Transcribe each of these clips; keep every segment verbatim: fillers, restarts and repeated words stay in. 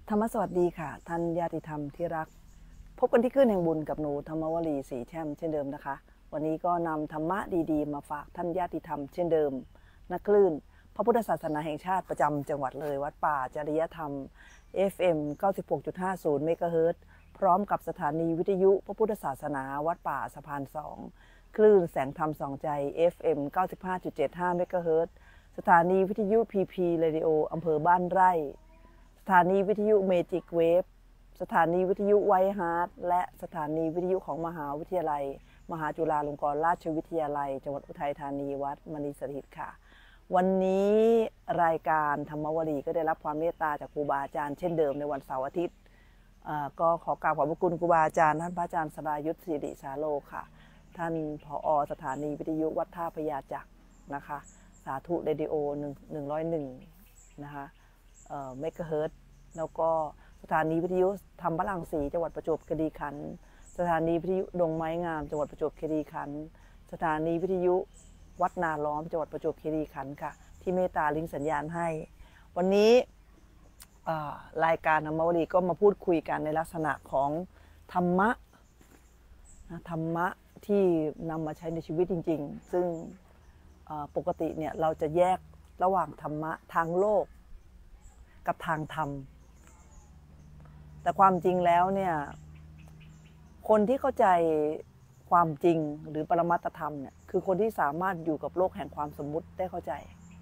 ธรรมสวัสดีค่ะท่านญาติธรรมที่รักพบกันที่คลื่นแห่งบุญกับหนูธรรมวลีศรีแช่มเช่นเดิมนะคะวันนี้ก็นำธรรมะดีๆมาฝากท่านญาติธรรมเช่นเดิมนักคลื่นพระพุทธศาสนาแห่งชาติประจำจังหวัดเลยวัดป่าจริยธรรม เอฟ เอ็ม เก้าสิบหกจุดห้าศูนย์ เมกะเฮิรตซ์พร้อมกับสถานีวิทยุพระพุทธศาสนาวัดป่าสะพานสองคลื่นแสงธรรมสองใจ เอฟ เอ็ม เก้าสิบห้าจุดเจ็ดห้า เมกะเฮิรตซ์สถานีวิทยุ พี พี Radio อำเภอบ้านไร่สถานีวิทยุเมจิกเวฟสถานีวิทยุไวท์ฮาร์ทและสถานีวิทยุของมหาวิทยาลัยมหาจุฬาลงกรณราชวิทยาลัยจังหวัดอุทัยธานีวัดมณีสถิตค่ะวันนี้รายการธรรมวลีก็ได้รับความเมตตาจากครูบาอาจารย์เช่นเดิมในวันเสาร์อาทิตย์ก็ขอกราบขอบพระคุณครูบาอาจารย์ท่านพระอาจารย์สรายุทธศิริสาโลค่ะท่านผอ.สถานีวิทยุวัดท่าพญาจักรนะคะสาธุเรดิโอหนึ่งหนึ่งร้อยหนึ่งนะคะเมกะเฮิรตซ์แล้วก็สถานีวิทยุธรรมพลังศรีจังหวัดประจวบคีรีขันธ์สถานีวิทยุดงไม้งามจังหวัดประจวบคีรีขันธ์สถานีวิทยุวัดนาล้อมจังหวัดประจวบคีรีขันธ์ค่ะที่เมตตาลิงก์สัญญาณให้วันนี้รายการธรรมวลีก็มาพูดคุยกันในลักษณะของธรรมะธรรมะที่นำมาใช้ในชีวิตจริงๆซึ่งปกติเนี่ยเราจะแยกระหว่างธรรมะทางโลกกับทางธรรมแต่ความจริงแล้วเนี่ยคนที่เข้าใจความจริงหรือปรมัตถธรรมเนี่ยคือคนที่สามารถอยู่กับโลกแห่งความสมมุติได้เข้าใจ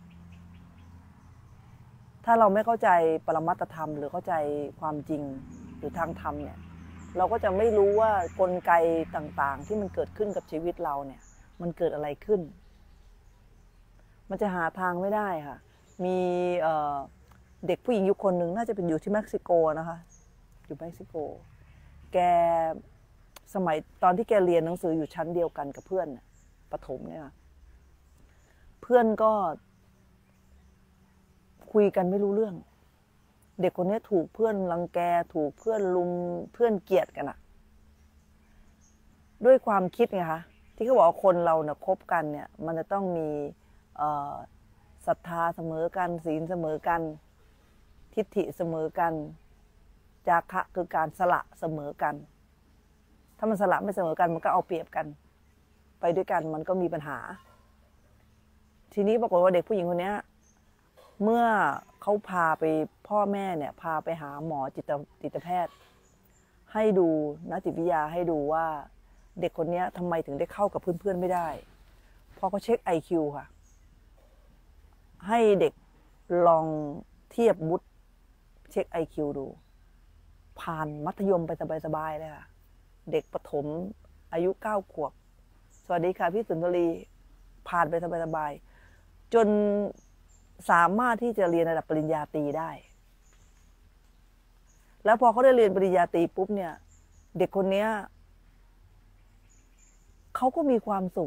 ถ้าเราไม่เข้าใจปรมัตถธรรมหรือเข้าใจความจริงหรือทางธรรมเนี่ยเราก็จะไม่รู้ว่ากลไกต่างๆที่มันเกิดขึ้นกับชีวิตเราเนี่ยมันเกิดอะไรขึ้นมันจะหาทางไม่ได้ค่ะมีเด็กผู้หญิงอยู่คนหนึ่งน่าจะเป็นอยู่ที่เม็กซิโกนะคะอยู่เม็กซิโกแกสมัยตอนที่แกเรียนหนังสืออยู่ชั้นเดียวกันกับเพื่อนประถมเนี่ยเพื่อนก็คุยกันไม่รู้เรื่องเด็กคนนี้ถูกเพื่อนรังแกถูกเพื่อนลุมเพื่อนเกลียดกันอะด้วยความคิดไงคะที่เขาบอกว่าคนเราเนี่ยคบกันเนี่ยมันจะต้องมีศรัทธาเสมอกันศีลเสมอกันทิฏฐิเสมอกันจาคะคือการสละเสมอกันถ้ามันสละไม่เสมอกันมันก็เอาเปรียบกันไปด้วยกันมันก็มีปัญหาทีนี้ปรากฏว่าเด็กผู้หญิงคนนี้เมื่อเขาพาไปพ่อแม่เนี่ยพาไปหาหมอจิตจิตแพทย์ให้ดูนักจิตวิทยาให้ดูว่าเด็กคนนี้ทำไมถึงได้เข้ากับเพื่อนๆไม่ได้พอเขาเช็ค ไอ คิว ค่ะให้เด็กลองเทียบวุฒิเช็ค ไอ คิว ดูผ่านมัธยมไปสบายๆเลยค่ะเด็กประถมอายุเก้าขวบสวัสดีค่ะพี่สุนทรีผ่านไปสบายๆจนสามารถที่จะเรียนระดับปริญญาตรีได้แล้วพอเขาได้เรียนปริญญาตรีปุ๊บเนี่ยเด็กคนนี้เขาก็มีความสุข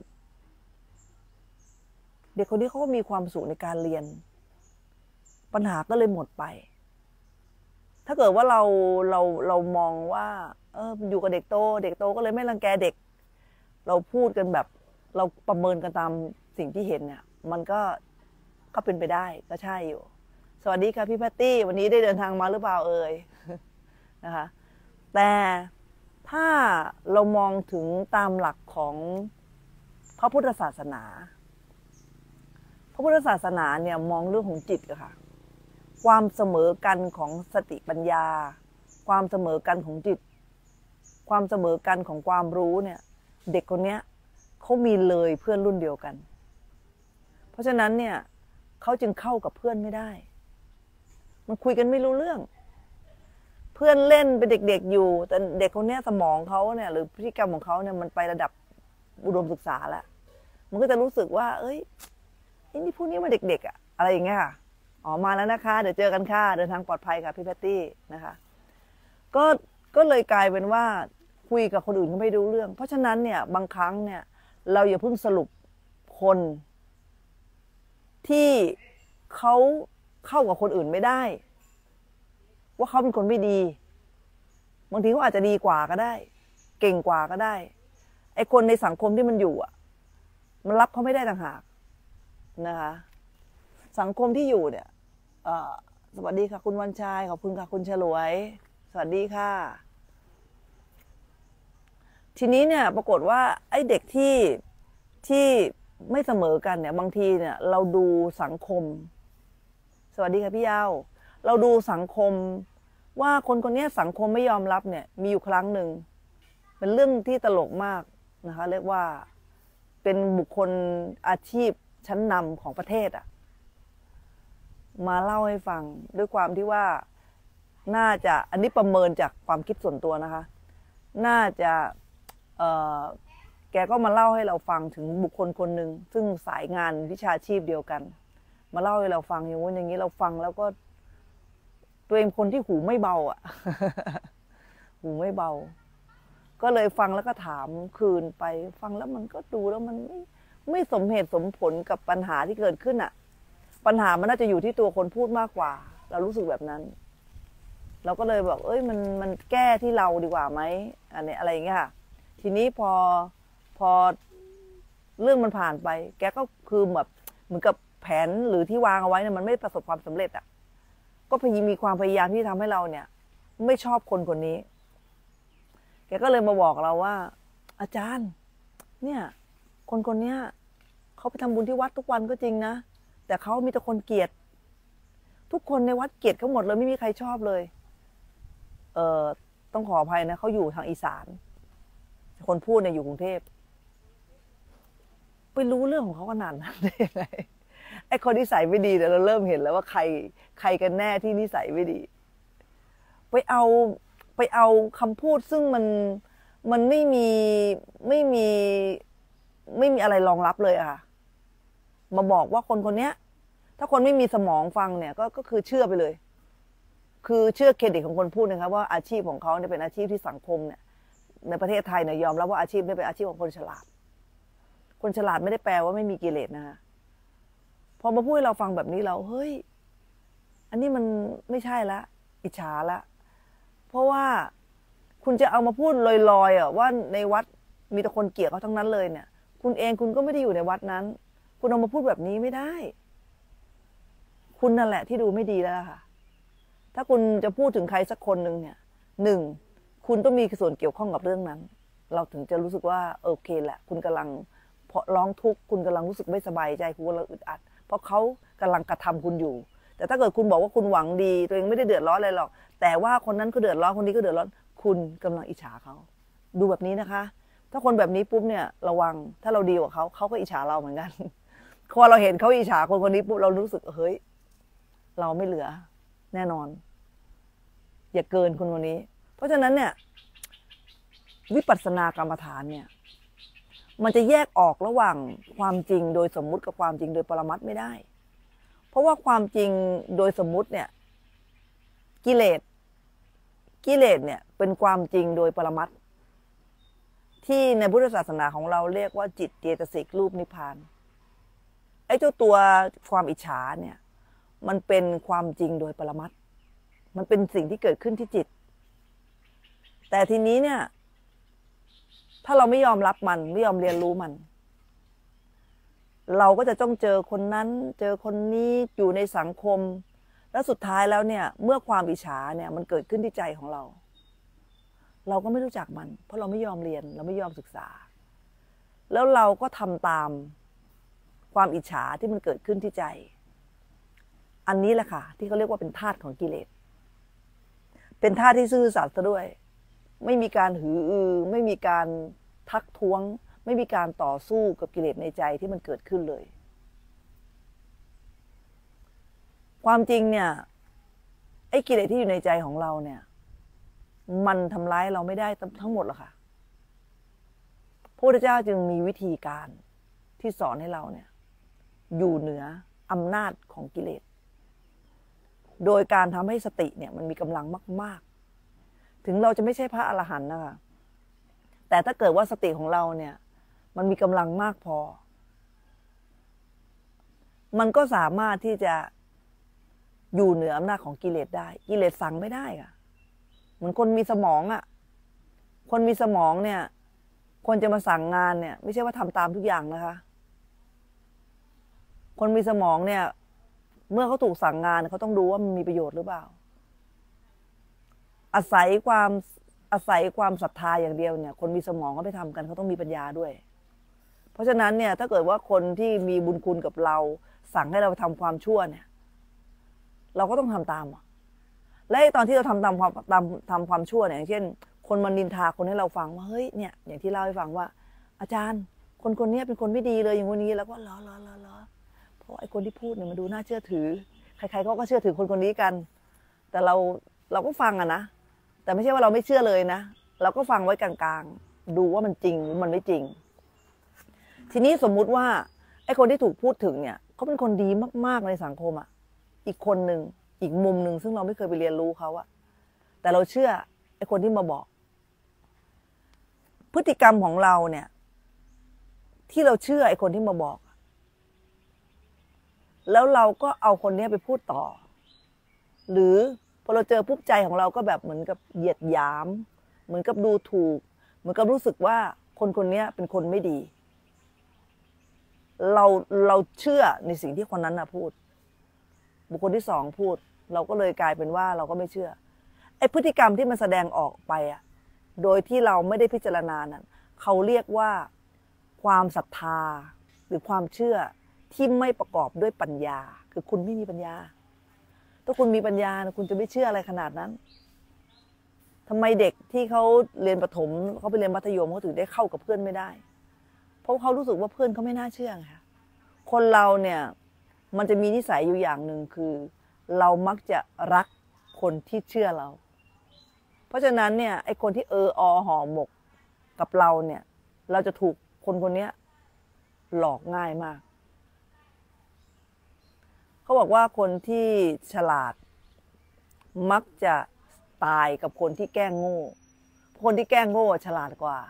เด็กคนนี้เขาก็มีความสุขในการเรียนปัญหาก็เลยหมดไปถ้าเกิดว่าเราเราเรามองว่าเอออยู่กับเด็กโตเด็กโตก็เลยไม่รังแกเด็กเราพูดกันแบบเราประเมินกันตามสิ่งที่เห็นเนี่ยมันก็ก็เป็นไปได้ก็ใช่อยู่สวัสดีค่ะพี่แพตตี้วันนี้ได้เดินทางมาหรือเปล่าเอ่ยนะคะแต่ถ้าเรามองถึงตามหลักของพระพุทธศาสนาพระพุทธศาสนาเนี่ยมองเรื่องของจิตอะค่ะความเสมอกันของสติปัญญาความเสมอกันของจิตความเสมอกันของความรู้เนี่ยเด็กคนนี้เขามีเลยเพื่อนรุ่นเดียวกันเพราะฉะนั้นเนี่ยเขาจึงเข้ากับเพื่อนไม่ได้มันคุยกันไม่รู้เรื่องเพื่อนเล่นเป็นเด็กๆอยู่แต่เด็กคนนี้สมองเขาเนี่ยหรือพฤติกรรมของเขาเนี่ยมันไประดับอุดมศึกษาแล้วมันก็จะรู้สึกว่าเอ้ยนี่พวกนี้มันเด็กๆอะอะไรอย่างเงี้ยค่ะอ๋อมาแล้วนะคะเดี๋ยวเจอกันค่ะเดินทางปลอดภัยค่ะพี่แพตตี้นะคะก็ก็เลยกลายเป็นว่าคุยกับคนอื่นก็ไม่รู้เรื่องเพราะฉะนั้นเนี่ยบางครั้งเนี่ยเราอย่าเพิ่งสรุปคนที่เขาเข้ากับคนอื่นไม่ได้ว่าเขาเป็นคนไม่ดีบางทีเขาอาจจะดีกว่าก็ได้เก่งกว่าก็ได้ไอ้คนในสังคมที่มันอยู่อ่ะมันรับเขาไม่ได้ต่างหากนะคะสังคมที่อยู่เนี่ยสวัสดีค่ะคุณวันชัยขอบคุณค่ะคุณฉลวยสวัสดีค่ะทีนี้เนี่ยปรากฏว่าไอ้เด็กที่ที่ไม่เสมอกันเนี่ยบางทีเนี่ยเราดูสังคมสวัสดีค่ะพี่ยาวเราดูสังคมว่าคนคนนี้สังคมไม่ยอมรับเนี่ยมีอยู่ครั้งหนึ่งเป็นเรื่องที่ตลกมากนะคะเรียกว่าเป็นบุคคลอาชีพชั้นนำของประเทศอะมาเล่าให้ฟังด้วยความที่ว่าน่าจะอันนี้ประเมินจากความคิดส่วนตัวนะคะน่าจะเอ่อแกก็มาเล่าให้เราฟังถึงบุคคลคนหนึ่งซึ่งสายงานวิชาชีพเดียวกันมาเล่าให้เราฟังอย่างนู้นอย่างนี้เราฟังแล้วก็ตัวเองคนที่หูไม่เบาอ่ะ หูไม่เบาก็เลยฟังแล้วก็ถามคืนไปฟังแล้วมันก็ดูแล้วมันไม่ไม่สมเหตุสมผลกับปัญหาที่เกิดขึ้นอ่ะปัญหามันน่าจะอยู่ที่ตัวคนพูดมากกว่าเรารู้สึกแบบนั้นเราก็เลยบอกเอ้ยมันมันแก้ที่เราดีกว่าไหมอันนี้อะไรอย่างเงี้ยค่ะทีนี้พอพอเรื่องมันผ่านไปแกก็คือแบบเหมือนกับแผนหรือที่วางเอาไว้เนี่ยมันไม่ประสบความสำเร็จอ่ะก็พยายามมีความพยายามที่ทำให้เราเนี่ยไม่ชอบคนคนนี้แกก็เลยมาบอกเราว่าอาจารย์เนี่ยคนคนนี้เขาไปทำบุญที่วัดทุกวันก็จริงนะแต่เขามีแต่คนเกลียดทุกคนในวัดเกลียดเขาหมดเลยไม่มีใครชอบเลยเอ่อต้องขออภัยนะเขาอยู่ทางอีสานคนพูดเนี่ยอยู่กรุงเทพไปรู้เรื่องของเขาขนาดนั้นได้ยังไงไอ้คนนิสัยไม่ดีเดี๋ยวเราเริ่มเห็นแล้วว่าใครใครกันแน่ที่นิสัยไม่ดีไปเอาไปเอาคำพูดซึ่งมันมันไม่มีไม่มีไม่มีอะไรรองรับเลยอะค่ะมาบอกว่าคนคนนี้ถ้าคนไม่มีสมองฟังเนี่ยก็ก็คือเชื่อไปเลยคือเชื่อเครดิตของคนพูดนะครับว่าอาชีพของเขาเนี่ยเป็นอาชีพที่สังคมเนี่ยในประเทศไทยเนี่ยยอมรับว่าอาชีพนี้เป็นอาชีพของคนฉลาดคนฉลาดไม่ได้แปลว่าไม่มีกิเลสนะคะพอมาพูดให้เราฟังแบบนี้เราเฮ้ยอันนี้มันไม่ใช่ละอิจฉาละเพราะว่าคุณจะเอามาพูดลอยๆอ่ะว่าในวัดมีแต่คนเกลียดเขาทั้งนั้นเลยเนี่ยคุณเองคุณก็ไม่ได้อยู่ในวัดนั้นคุณเอามาพูดแบบนี้ไม่ได้คุณนั่นแหละที่ดูไม่ดีแล้วค่ะถ้าคุณจะพูดถึงใครสักคนหนึ่งเนี่ยหนึ่งคุณต้องมีส่วนเกี่ยวข้องกับเรื่องนั้นเราถึงจะรู้สึกว่าโอเคแหละคุณกำลังเพราะร้องทุกข์คุณกำลังรู้สึกไม่สบายใจคุณกำลังอึดอัดเพราะเขากำลังกระทำคุณอยู่แต่ถ้าเกิดคุณบอกว่าคุณหวังดีตัวเองไม่ได้เดือดร้อนอะไรหรอกแต่ว่าคนนั้นก็เดือดร้อนคนนี้ก็เดือดร้อนคุณกำลังอิจฉาเขาดูแบบนี้นะคะถ้าคนแบบนี้ปุ๊บเนี่ยระวังถ้าเราดีกว่าเขาเขาก็อิจฉาเราเหมือนกันพอเราเห็นเขาอิจฉาคนคนนี้ปุ๊บเรารู้สึกเฮ้ยเราไม่เหลือแน่นอนอย่าเกินคนคนนี้เพราะฉะนั้นเนี่ยวิปัสสนากรรมฐานเนี่ยมันจะแยกออกระหว่างความจริงโดยสมมุติกับความจริงโดยปรมัตถ์ไม่ได้เพราะว่าความจริงโดยสมมุติเนี่ยกิเลสกิเลสเนี่ยเป็นความจริงโดยปรมัตถ์ที่ในพุทธศาสนาของเราเรียกว่าจิตเจตสิกรูปนิพพานไอ้เจ้าตัวความอิจฉาเนี่ยมันเป็นความจริงโดยปรมัตถ์มันเป็นสิ่งที่เกิดขึ้นที่จิตแต่ทีนี้เนี่ยถ้าเราไม่ยอมรับมันไม่ยอมเรียนรู้มันเราก็จะต้องเจอคนนั้นเจอคนนี้อยู่ในสังคมแล้วสุดท้ายแล้วเนี่ยเมื่อความอิจฉาเนี่ยมันเกิดขึ้นที่ใจของเราเราก็ไม่รู้จักมันเพราะเราไม่ยอมเรียนเราไม่ยอมศึกษาแล้วเราก็ทำตามความอิจฉาที่มันเกิดขึ้นที่ใจอันนี้แหละค่ะที่เขาเรียกว่าเป็นธาตุของกิเลสเป็นธาตุที่ซื่อสัตย์ซะด้วยไม่มีการหืออือไม่มีการทักท้วงไม่มีการต่อสู้กับกิเลสในใจที่มันเกิดขึ้นเลยความจริงเนี่ยไอ้กิเลสที่อยู่ในใจของเราเนี่ยมันทำร้ายเราไม่ได้ทั้งหมดหรอกค่ะพระพุทธเจ้าจึงมีวิธีการที่สอนให้เราเนี่ยอยู่เหนืออำนาจของกิเลสโดยการทำให้สติเนี่ยมันมีกำลังมากๆถึงเราจะไม่ใช่พระอรหันต์นะคะแต่ถ้าเกิดว่าสติของเราเนี่ยมันมีกำลังมากพอมันก็สามารถที่จะอยู่เหนืออำนาจของกิเลสได้กิเลสสั่งไม่ได้ค่ะเหมือนคนมีสมองอ่ะคนมีสมองเนี่ยคนจะมาสั่งงานเนี่ยไม่ใช่ว่าทำตามทุกอย่างนะคะคนมีสมองเนี่ยเมื่อเขาถูกสั่งงานเขาต้องดูว่ามันมีประโยชน์หรือเปล่าอาศัยความอาศัยความศรัทธาอย่างเดียวเนี่ยคนมีสมองก็ไปทำกันเขาต้องมีปัญญาด้วยเพราะฉะนั้นเนี่ยถ้าเกิดว่าคนที่มีบุญคุณกับเราสั่งให้เราทำความชั่วเนี่ยเราก็ต้องทำตามและตอนที่เราทำตามความตามทำความชั่วเนี่ยอย่างเช่นคนมานินทาคนให้เราฟังว่าเฮ้ยเนี่ยอย่างที่เล่าให้ฟังว่าอาจารย์คนคนนี้เป็นคนไม่ดีเลยอย่างวันนี้แล้วก็ล้อล้อล้อล้อเพราะไอ้คนที่พูดเนี่ยมันดูน่าเชื่อถือใครๆเขาก็เชื่อถือคนคนนี้กันแต่เราเราก็ฟังอะนะแต่ไม่ใช่ว่าเราไม่เชื่อเลยนะเราก็ฟังไว้กลางๆดูว่ามันจริงหรือมันไม่จริงทีนี้สมมุติว่าไอ้คนที่ถูกพูดถึงเนี่ยเขาเป็นคนดีมากๆในสังคมอะอีกคนหนึ่งอีกมุมหนึ่งซึ่งเราไม่เคยไปเรียนรู้เขาอะแต่เราเชื่อไอ้คนที่มาบอกพฤติกรรมของเราเนี่ยที่เราเชื่อไอ้คนที่มาบอกแล้วเราก็เอาคนนี้ไปพูดต่อหรือพอเราเจอปุ๊บใจของเราก็แบบเหมือนกับเหยียดหยามเหมือนกับดูถูกเหมือนกับรู้สึกว่าคนคนนี้เป็นคนไม่ดีเราเราเชื่อในสิ่งที่คนนั้นนะพูดบุคคลที่สองพูดเราก็เลยกลายเป็นว่าเราก็ไม่เชื่อไอ้พฤติกรรมที่มันแสดงออกไปอะโดยที่เราไม่ได้พิจารณานั้นเขาเรียกว่าความศรัทธาหรือความเชื่อที่ไม่ประกอบด้วยปัญญาคือคุณไม่มีปัญญาถ้าคุณมีปัญญาคุณจะไม่เชื่ออะไรขนาดนั้นทำไมเด็กที่เขาเรียนประถมเขาไปเรียนมัธยมเขาถึงได้เข้ากับเพื่อนไม่ได้เพราะเขารู้สึกว่าเพื่อนเขาไม่น่าเชื่อค่ะคนเราเนี่ยมันจะมีนิสัยอยู่อย่างหนึ่งคือเรามักจะรักคนที่เชื่อเราเพราะฉะนั้นเนี่ยไอ้คนที่เอออห่อหมกกับเราเนี่ยเราจะถูกคนคนนี้หลอกง่ายมากเขาบอกว่าคนที่ฉลาดมักจะตายกับคนที่แกล้งโง่คนที่แกล้งโง่ฉลาดกว่า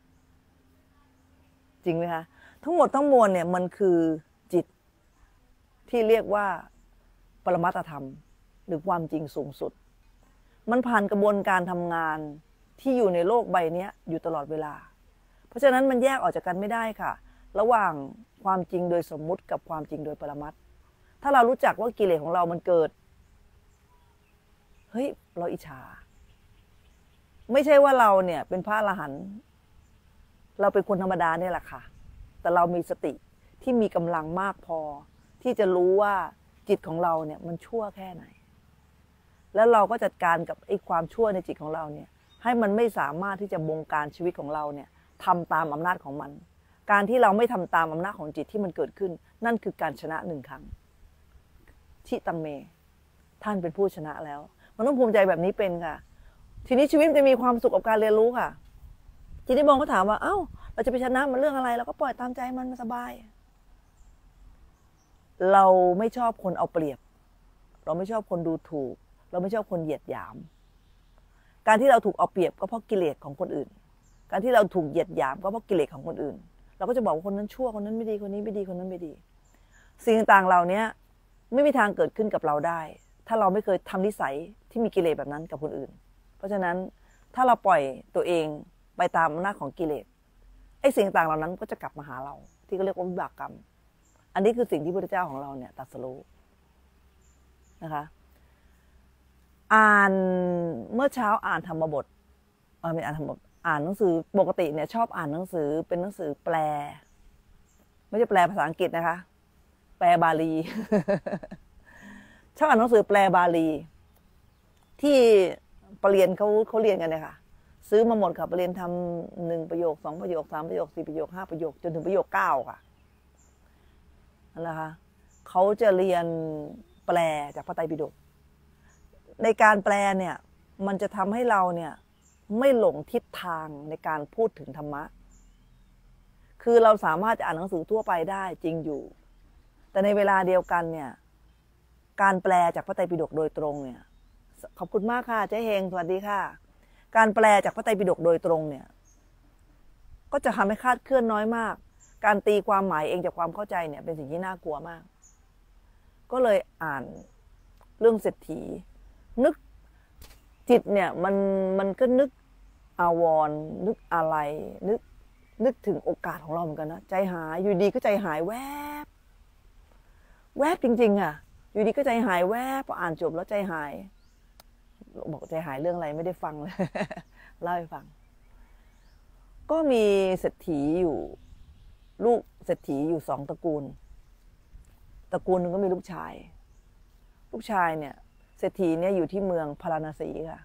จริงไหมคะทั้งหมดทั้งมวลเนี่ยมันคือจิตที่เรียกว่าปรมัตถธรรมหรือความจริงสูงสุดมันผ่านกระบวนการทำงานที่อยู่ในโลกใบนี้อยู่ตลอดเวลาเพราะฉะนั้นมันแยกออกจากกันไม่ได้ค่ะระหว่างความจริงโดยสมมุติกับความจริงโดยปรมัตถ์ถ้าเรารู้จักว่ากิเลสของเรามันเกิดเฮ้ยเราอิจฉาไม่ใช่ว่าเราเนี่ยเป็นพระอรหันต์เราเป็นคนธรรมดาเนี่ยแหละค่ะแต่เรามีสติที่มีกำลังมากพอที่จะรู้ว่าจิตของเราเนี่ยมันชั่วแค่ไหนแล้วเราก็จัดการกับไอ้ความชั่วในจิตของเราเนี่ยให้มันไม่สามารถที่จะบงการชีวิตของเราเนี่ยทำตามอำนาจของมันการที่เราไม่ทำตามอำนาจของจิตที่มันเกิดขึ้นนั่นคือการชนะหนึ่งครั้งทิตังเมท่านเป็นผู้ชนะแล้วมันต้องภูมิใจแบบนี้เป็นค่ะทีนี้ชีวิตจะมีความสุขกับการเรียนรู้ค่ะทีนี้บองก็ถามว่าเอ้าเราจะไปชนะมันเรื่องอะไรเราก็ปล่อยตามใจมันมันสบายเราไม่ชอบคนเอาเปรียบเราไม่ชอบคนดูถูกเราไม่ชอบคนเหยียดหยามการที่เราถูกเอาเปรียบก็เพราะกิเลสของคนอื่นการที่เราถูกเหยียดหยามก็เพราะกิเลสของคนอื่นเราก็จะบอกว่าคนนั้นชั่วคนนั้นไม่ดีคนนี้ไม่ดีคนนั้นไม่ดีสิ่งต่างๆเหล่านี้ไม่มีทางเกิดขึ้นกับเราได้ถ้าเราไม่เคยทำนิสัยที่มีกิเลสแบบนั้นกับคนอื่นเพราะฉะนั้นถ้าเราปล่อยตัวเองไปตามอำนาจของกิเลสไอ้สิ่งต่างๆเหล่านั้นก็จะกลับมาหาเราที่เขาเรียกว่าวิบากกรรมอันนี้คือสิ่งที่พระพุทธเจ้าของเราเนี่ยตรัสรู้นะคะอ่านเมื่อเช้าอ่านธรรมบทเออไม่อ่านธรรมบทอ่านหนังสือปกติเนี่ยชอบอ่านหนังสือเป็นหนังสือแปลไม่ใช่แปลภาษาอังกฤษนะคะแปลบาลี ชอบอ่านหนังสือแปลบาลีที่ปรริญญาเขาเขาเรียนกันเนี่ยค่ะซื้อมาหมดค่ะปรริญญาทำหนึ่งประโยคสองประโยคสามประโยคสี่ประโยคห้าประโยคจนถึงประโยคเก้าค่ะนั่นแหละค่ะเขาจะเรียนแปลจากพระไตรปิฎกในการแปลเนี่ยมันจะทำให้เราเนี่ยไม่หลงทิศทางในการพูดถึงธรรมะคือเราสามารถจะอ่านหนังสือทั่วไปได้จริงอยู่แต่ในเวลาเดียวกันเนี่ยการแปลจากพระไตรปิฎกโดยตรงเนี่ยขอบคุณมากค่ะเจ๊เฮงสวัสดีค่ะการแปลจากพระไตรปิฎกโดยตรงเนี่ยก็จะทำให้คลาดเคลื่อนน้อยมากการตีความหมายเองจากความเข้าใจเนี่ยเป็นสิ่งที่น่ากลัวมากก็เลยอ่านเรื่องเศรษฐีนึกจิตเนี่ยมันมันก็นึกอาวรณ์นึกอะไรนึกนึกถึงโอกาสของเราเหมือนกันนะใจหายอยู่ดีก็ใจหายแวบแวบจริงๆอ่ะอยู่ดีก็ใจหายแวบพออ่านจบแล้วใจหายบอกใจหายเรื่องอะไรไม่ได้ฟังเลย เล่าให้ฟังก็มีเศรษฐีอยู่ลูกเศรษฐีอยู่สองตระกูลตระกูลหนึ่งก็มีลูกชายลูกชายเนี่ยเศรษฐีเนี่ยอยู่ที่เมืองพาราณสีค่ะ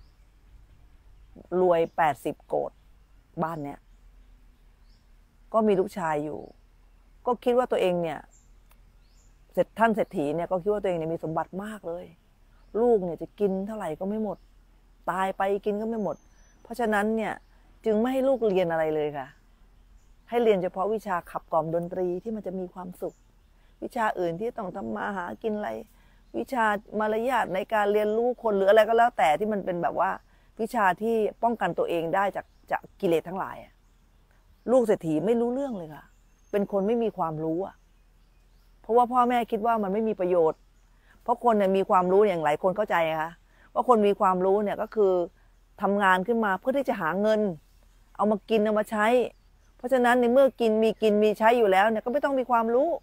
รวยแปดสิบโกฏบ้านเนี่ยก็มีลูกชายอยู่ก็คิดว่าตัวเองเนี่ยเสร็จท่านเศรษฐีเนี่ยก็คิดว่าตัวเองเนี่ยมีสมบัติมากเลยลูกเนี่ยจะกินเท่าไหร่ก็ไม่หมดตายไปกินก็ไม่หมดเพราะฉะนั้นเนี่ยจึงไม่ให้ลูกเรียนอะไรเลยค่ะให้เรียนเฉพาะวิชาขับกล่อมดนตรีที่มันจะมีความสุขวิชาอื่นที่ต้องทำมาหากินอะไรวิชามารยาทในการเรียนรู้คนหรืออะไรก็แล้วแต่ที่มันเป็นแบบว่าวิชาที่ป้องกันตัวเองได้จากจากกิเลสทั้งหลายลูกเศรษฐีไม่รู้เรื่องเลยค่ะเป็นคนไม่มีความรู้อ่ะเพราะว่าพ่อแม่คิดว่ามันไม่มีประโยชน์เพราะคนเนี่ยมีความรู้อย่างหลายคนเข้าใจนะคะว่าคนมีความรู้เนี่ยก็คือทำงานขึ้นมาเพื่อที่จะหาเงินเอามากินเอามาใช้เพราะฉะนั้นในเมื่อกินมีกินมีใช้อยู่แล้วเนี่ยก็ไม่ต้องมีความรู้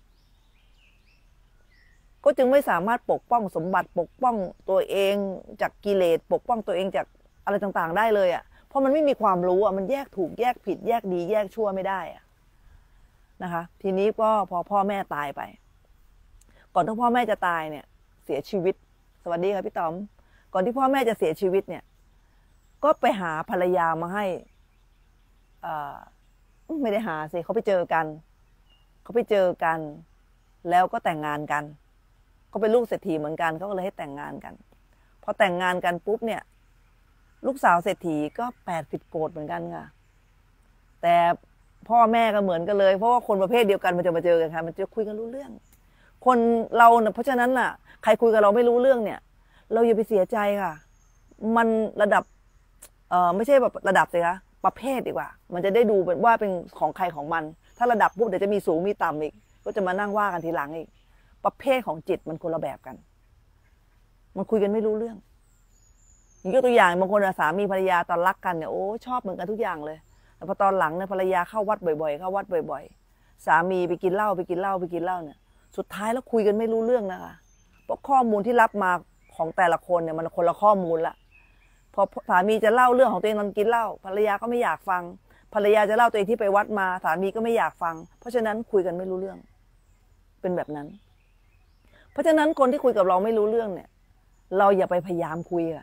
ก็จึงไม่สามารถปกป้องสมบัติปกป้องตัวเองจากกิเลสปกป้องตัวเองจากอะไรต่างๆได้เลยอ่ะเพราะมันไม่มีความรู้อ่ะมันแยกถูกแยกผิดแยกดีแยกชั่วไม่ได้อ่ะนะคะทีนี้ก็พอพ่อแม่ตายไปก่อนที่พ่อแม่จะตายเนี่ยเสียชีวิตสวัสดีค่ะพี่ต๋อมก่อนที่พ่อแม่จะเสียชีวิตเนี่ยก็ไปหาภรรยามาให้อ่าไม่ได้หาสิเขาไปเจอกันเขาไปเจอกันแล้วก็แต่งงานกันก็เป็นลูกเศรษฐีเหมือนกันเขาก็เลยให้แต่งงานกันพอแต่งงานกันปุ๊บเนี่ยลูกสาวเศรษฐีก็แปดสิบโกฏเหมือนกันค่ะแต่พ่อแม่ก็เหมือนกันเลยเพราะว่าคนประเภทเดียวกันมันจะมาเจอกันค่ะมันจะคุยกันรู้เรื่องคนเราเนี่ยเพราะฉะนั้นน่ะใครคุยกับเราไม่รู้เรื่องเนี่ยเราอย่าไปเสียใจค่ะมันระดับเอ่อไม่ใช่แบบระดับสิคะประเภทดีกว่ามันจะได้ดูเป็นว่าเป็นของใครของมันถ้าระดับปุ๊บเดี๋ยวจะมีสูงมีต่ำอีกก็จะมานั่งว่ากันทีหลังอีกประเภทของจิตมันคนละแบบกันมันคุยกันไม่รู้เรื่องยกตัวอย่างบางคนสามีภรรยาตอนรักกันเนี่ยโอ้ชอบเหมือนกันทุกอย่างเลยแต่พอตอนหลังเนี่ยภรรยาเข้าวัดบ่อยๆเข้าวัดบ่อยๆสามีไปกินเหล้าไปกินเหล้าไปกินเหล้าเนี่ยสุดท้ายแล้วคุยกันไม่รู้เรื่องนะคะเพราะข้อมูลที่รับมาของแต่ละคนเนี่ยมันคนละข้อมูลละพอสามีจะเล่าเรื่องของตัวเองตอนกินเหล้าภรรยาก็ไม่อยากฟังภรรยาจะเล่าตัวเองที่ไปวัดมาสามีก็ไม่อยากฟังเพราะฉะนั้นคุยกันไม่รู้เรื่องเป็นแบบนั้นเพราะฉะนั้นคนที่คุยกับเราไม่รู้เรื่องเนี่ยเราอย่าไปพยายามคุยอะ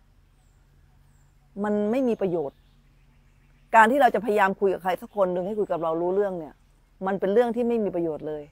มันไม่มีประโยชน์การที่เราจะพยายามคุยกับใครสักคนหนึ่งให้คุยกับเรารู้เรื่องเนี่ยมันเป็นเรื่องที่ไม่มีประโยชน์เลย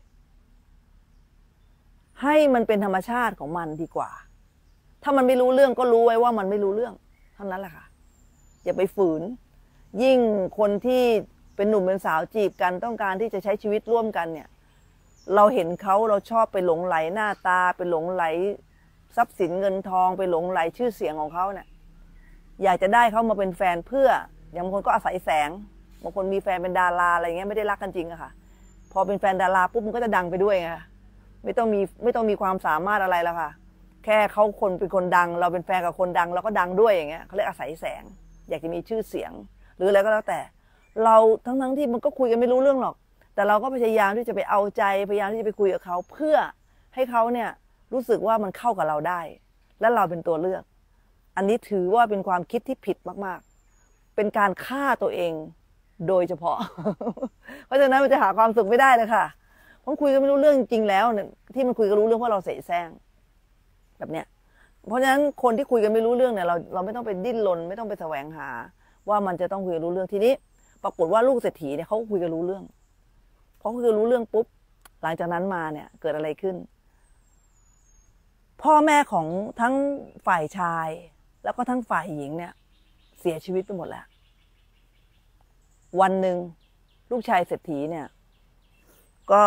ให้มันเป็นธรรมชาติของมันดีกว่าถ้ามันไม่รู้เรื่องก็รู้ไว้ว่ามันไม่รู้เรื่องเท่านั้นแหละค่ะอย่าไปฝืนยิ่งคนที่เป็นหนุ่มเป็นสาวจีบกันต้องการที่จะใช้ชีวิตร่วมกันเนี่ยเราเห็นเขาเราชอบไปหลงไหลหน้าตาไปหลงไหลทรัพย์สินเงินทองไปหลงไหลชื่อเสียงของเขาเนี่ยอยากจะได้เขามาเป็นแฟนเพื่ออย่างบางคนก็อาศัยแสงบางคนมีแฟนเป็นดาราอะไรเงี้ยไม่ได้รักกันจริงอะค่ะพอเป็นแฟนดาราปุ๊บมันก็จะดังไปด้วยไงไม่ต้องมีไม่ต้องมีความสามารถอะไรแล้วค่ะแค่เขาคนเป็นคนดังเราเป็นแฟนกับคนดังเราก็ดังด้วยอย่างเงี้ยเขาเรียกอาศัยแสงอยากจะมีชื่อเสียงหรืออะไรก็แล้วแต่เราทั้งทั้งที่มันก็คุยกันไม่รู้เรื่องหรอกแต่เราก็พยายามที่จะไปเอาใจพยายามที่จะไปคุยกับเขาเพื่อให้เขาเนี่ยรู้สึกว่ามันเข้ากับเราได้และเราเป็นตัวเลือกอันนี้ถือว่าเป็นความคิดที่ผิดมากๆเป็นการฆ่าตัวเองโดยเฉพาะ เพราะฉะนั้นมันจะหาความสุขไม่ได้เลยค่ะเพราะคุยกันไม่รู้เรื่องจริงแล้วที่มันคุยกันรู้เรื่องเพราะเราเสแสร้งแบบเนี้ยเพราะฉะนั้นคนที่คุยกันไม่รู้เรื่องเนี่ยเราเราไม่ต้องไปดิ้นรนไม่ต้องไปแสวงหาว่ามันจะต้องคุยกันรู้เรื่องทีนี้ปรากฏว่าลูกเศรษฐีเนี่ยเขาคุยกันรู้เรื่องพอคุยกันรู้เรื่องปุ๊บหลังจากนั้นมาเนี่ยเกิดอะไรขึ้นพ่อแม่ของทั้งฝ่ายชายแล้วก็ทั้งฝ่ายหญิงเนี่ยเสียชีวิตไปหมดแล้ววันหนึ่งลูกชายเศรษฐีเนี่ยก็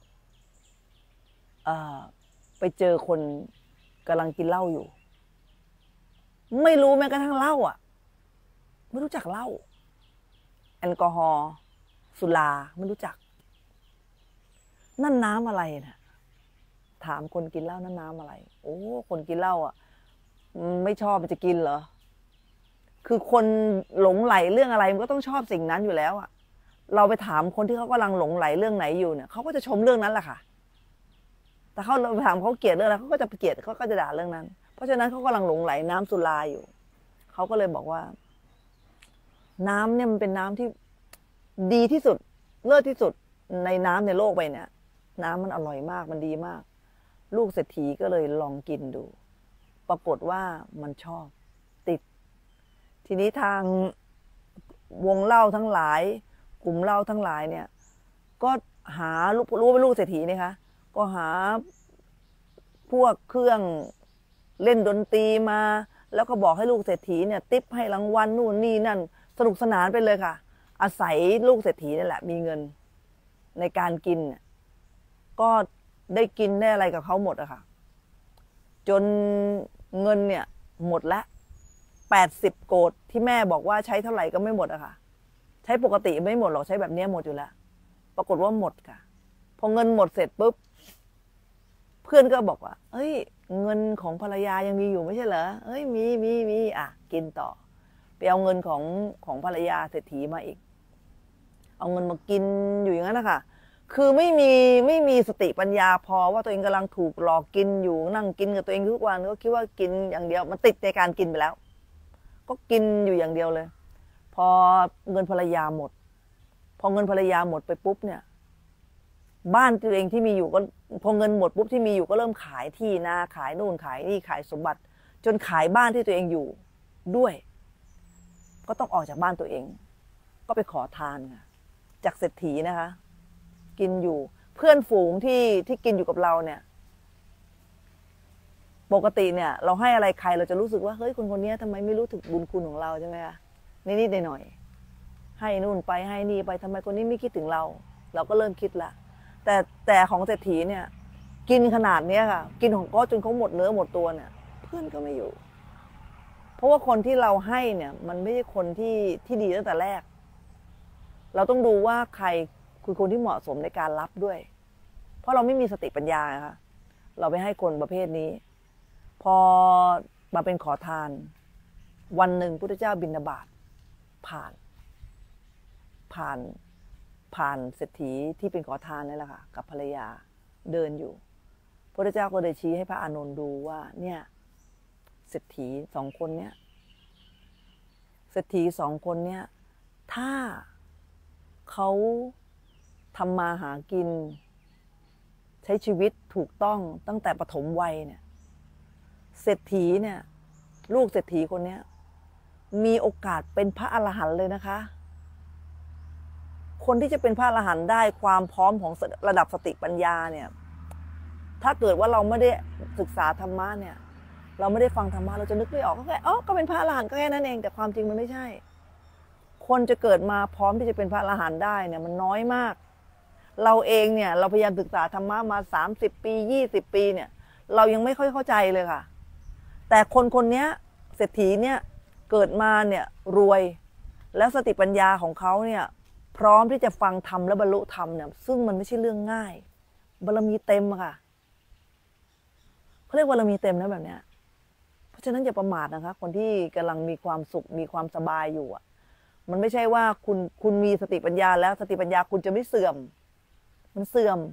ไปเจอคนกำลังกินเหล้าอยู่ไม่รู้แม้กระทั่งเหล้าอ่ะไม่รู้จักเหล้าแอลกอฮอล์สุราไม่รู้จักนั่นน้ำอะไรนะถามคนกินเหล้านั่นน้ำอะไรโอ้คนกินเหล้าอ่ะไม่ชอบมันจะกินเหรอคือคนหลงไหลเรื่องอะไรมันก็ต้องชอบสิ่งนั้นอยู่แล้วอ่ะเราไปถามคนที่เขากำลังหลงไหลเรื่องไหนอยู่เนี่ยเขาก็จะชมเรื่องนั้นแหละค่ะแต่เขาเราถามเขาเกลียดเรื่องอะไรเขาก็จะเกลียดเขาก็จะด่าเรื่องนั้นเพราะฉะนั้นเขากำลังหลงไหลน้ำสุราอยู่เขาก็เลยบอกว่าน้ำเนี่ยมันเป็นน้ำที่ดีที่สุดเลิศที่สุดในน้ำในโลกไปเนี่ยน้ำมันอร่อยมากมันดีมากลูกเศรษฐีก็เลยลองกินดูปรากฏว่ามันชอบติดทีนี้ทางวงเล่าทั้งหลายกลุ่มเล่าทั้งหลายเนี่ยก็หารู้ว่าเป็นลูกเศรษฐีนะคะก็หาพวกเครื่องเล่นดนตรีมาแล้วก็บอกให้ลูกเศรษฐีเนี่ยติ๊บให้รางวัลนู่นนี่นั่นสนุกสนานไปเลยค่ะอาศัยลูกเศรษฐีนี่แหละมีเงินในการกินก็ได้กินได้อะไรกับเขาหมดอะค่ะจนเงินเนี่ยหมดละแปดสิบโกฏที่แม่บอกว่าใช้เท่าไหร่ก็ไม่หมดอะค่ะใช้ปกติไม่หมดหรอกใช้แบบนี้หมดอยู่แล้วปรากฏว่าหมดค่ะพอเงินหมดเสร็จปุ๊บเพื่อนก็บอกว่าเฮ้ยเงินของภรรยายังมีอยู่ไม่ใช่เหรอเฮ้ยมีมีมีอ่ะกินต่อไปเอาเงินของของภรรยาเศรษฐีมาอีกเอาเงินมากินอยู่อย่างนั้นนะคะคือไม่มีไม่มีสติปัญญาพอว่าตัวเองกำลังถูกหลอกกินอยู่นั่งกินกับตัวเองทุกวันก็คิดว่ากินอย่างเดียวมันติดในการกินไปแล้วก็กินอยู่อย่างเดียวเลยพอเงินภรรยาหมดพอเงินภรรยาหมดไปปุ๊บเนี่ยบ้านตัวเองที่มีอยู่ก็พอเงินหมดปุ๊บที่มีอยู่ก็เริ่มขายที่นาขายนู่นขายนี่ขายสมบัติจนขายบ้านที่ตัวเองอยู่ด้วยก็ต้องออกจากบ้านตัวเองก็ไปขอทานค่ะจากเศรษฐีนะคะกินอยู่เพื่อนฝูงที่ที่กินอยู่กับเราเนี่ยปกติเนี่ยเราให้อะไรใครเราจะรู้สึกว่าเฮ้ยคนคนนี้ทำไมไม่รู้ถึงบุญคุณของเราใช่ไหมคะนิดๆหน่อยๆให้นู่นไปให้นี่ไปทำไมคนนี้ไม่คิดถึงเราเราก็เริ่มคิดละแต่แต่ของเศรษฐีเนี่ยกินขนาดนี้ค่ะกินของก็จนเขาหมดเนื้อหมดตัวเนี่ยเพื่อนก็ไม่อยู่เพราะว่าคนที่เราให้เนี่ยมันไม่ใช่คนที่ที่ดีตั้งแต่แรกเราต้องดูว่าใครคือคนที่เหมาะสมในการรับด้วยเพราะเราไม่มีสติปัญญาค่ะเราไปให้คนประเภทนี้พอมาเป็นขอทานวันหนึ่งพุทธเจ้าบิณฑบาตผ่านผ่านผ่านเศรษฐีที่เป็นขอทานนี่แหละค่ะกับภรรยาเดินอยู่พระเจ้าก็เลยชี้ให้พระอานนท์ดูว่าเนี่ยเศรษฐีสองคนเนี่ยเศรษฐีสองคนเนี่ยถ้าเขาทำมาหากินใช้ชีวิตถูกต้องตั้งแต่ปฐมวัยเนี่ยเศรษฐีเนี่ยลูกเศรษฐีคนนี้มีโอกาสเป็นพระอรหันต์เลยนะคะคนที่จะเป็นพระอรหันต์ได้ความพร้อมของระดับสติปัญญาเนี่ยถ้าเกิดว่าเราไม่ได้ศึกษาธรรมะเนี่ยเราไม่ได้ฟังธรรมะเราจะนึกไม่ออกก็แค่อ๋อก็เป็นพระอรหันต์ก็แค่นั้นเองแต่ความจริงมันไม่ใช่คนจะเกิดมาพร้อมที่จะเป็นพระอรหันต์ได้เนี่ยมันน้อยมากเราเองเนี่ยเราพยายามศึกษาธรรมะมาสามสิบปียี่สิบปีเนี่ยเรายังไม่ค่อยเข้าใจเลยค่ะแต่คนคนนี้เศรษฐีเนี่ยเกิดมาเนี่ยรวยแล้วสติปัญญาของเขาเนี่ยพร้อมที่จะฟังธรรมและบรรลุธรรมเนี่ยซึ่งมันไม่ใช่เรื่องง่ายบารมีเต็มค่ะเขาเรียกว่าบารมีเต็มนะแบบเนี้ยเพราะฉะนั้นอย่าประมาทนะคะคนที่กำลังมีความสุขมีความสบายอยู่อ่ะมันไม่ใช่ว่าคุณคุณมีสติปัญญาแล้วสติปัญญาคุณจะไม่เสื่อมมันเสื่อม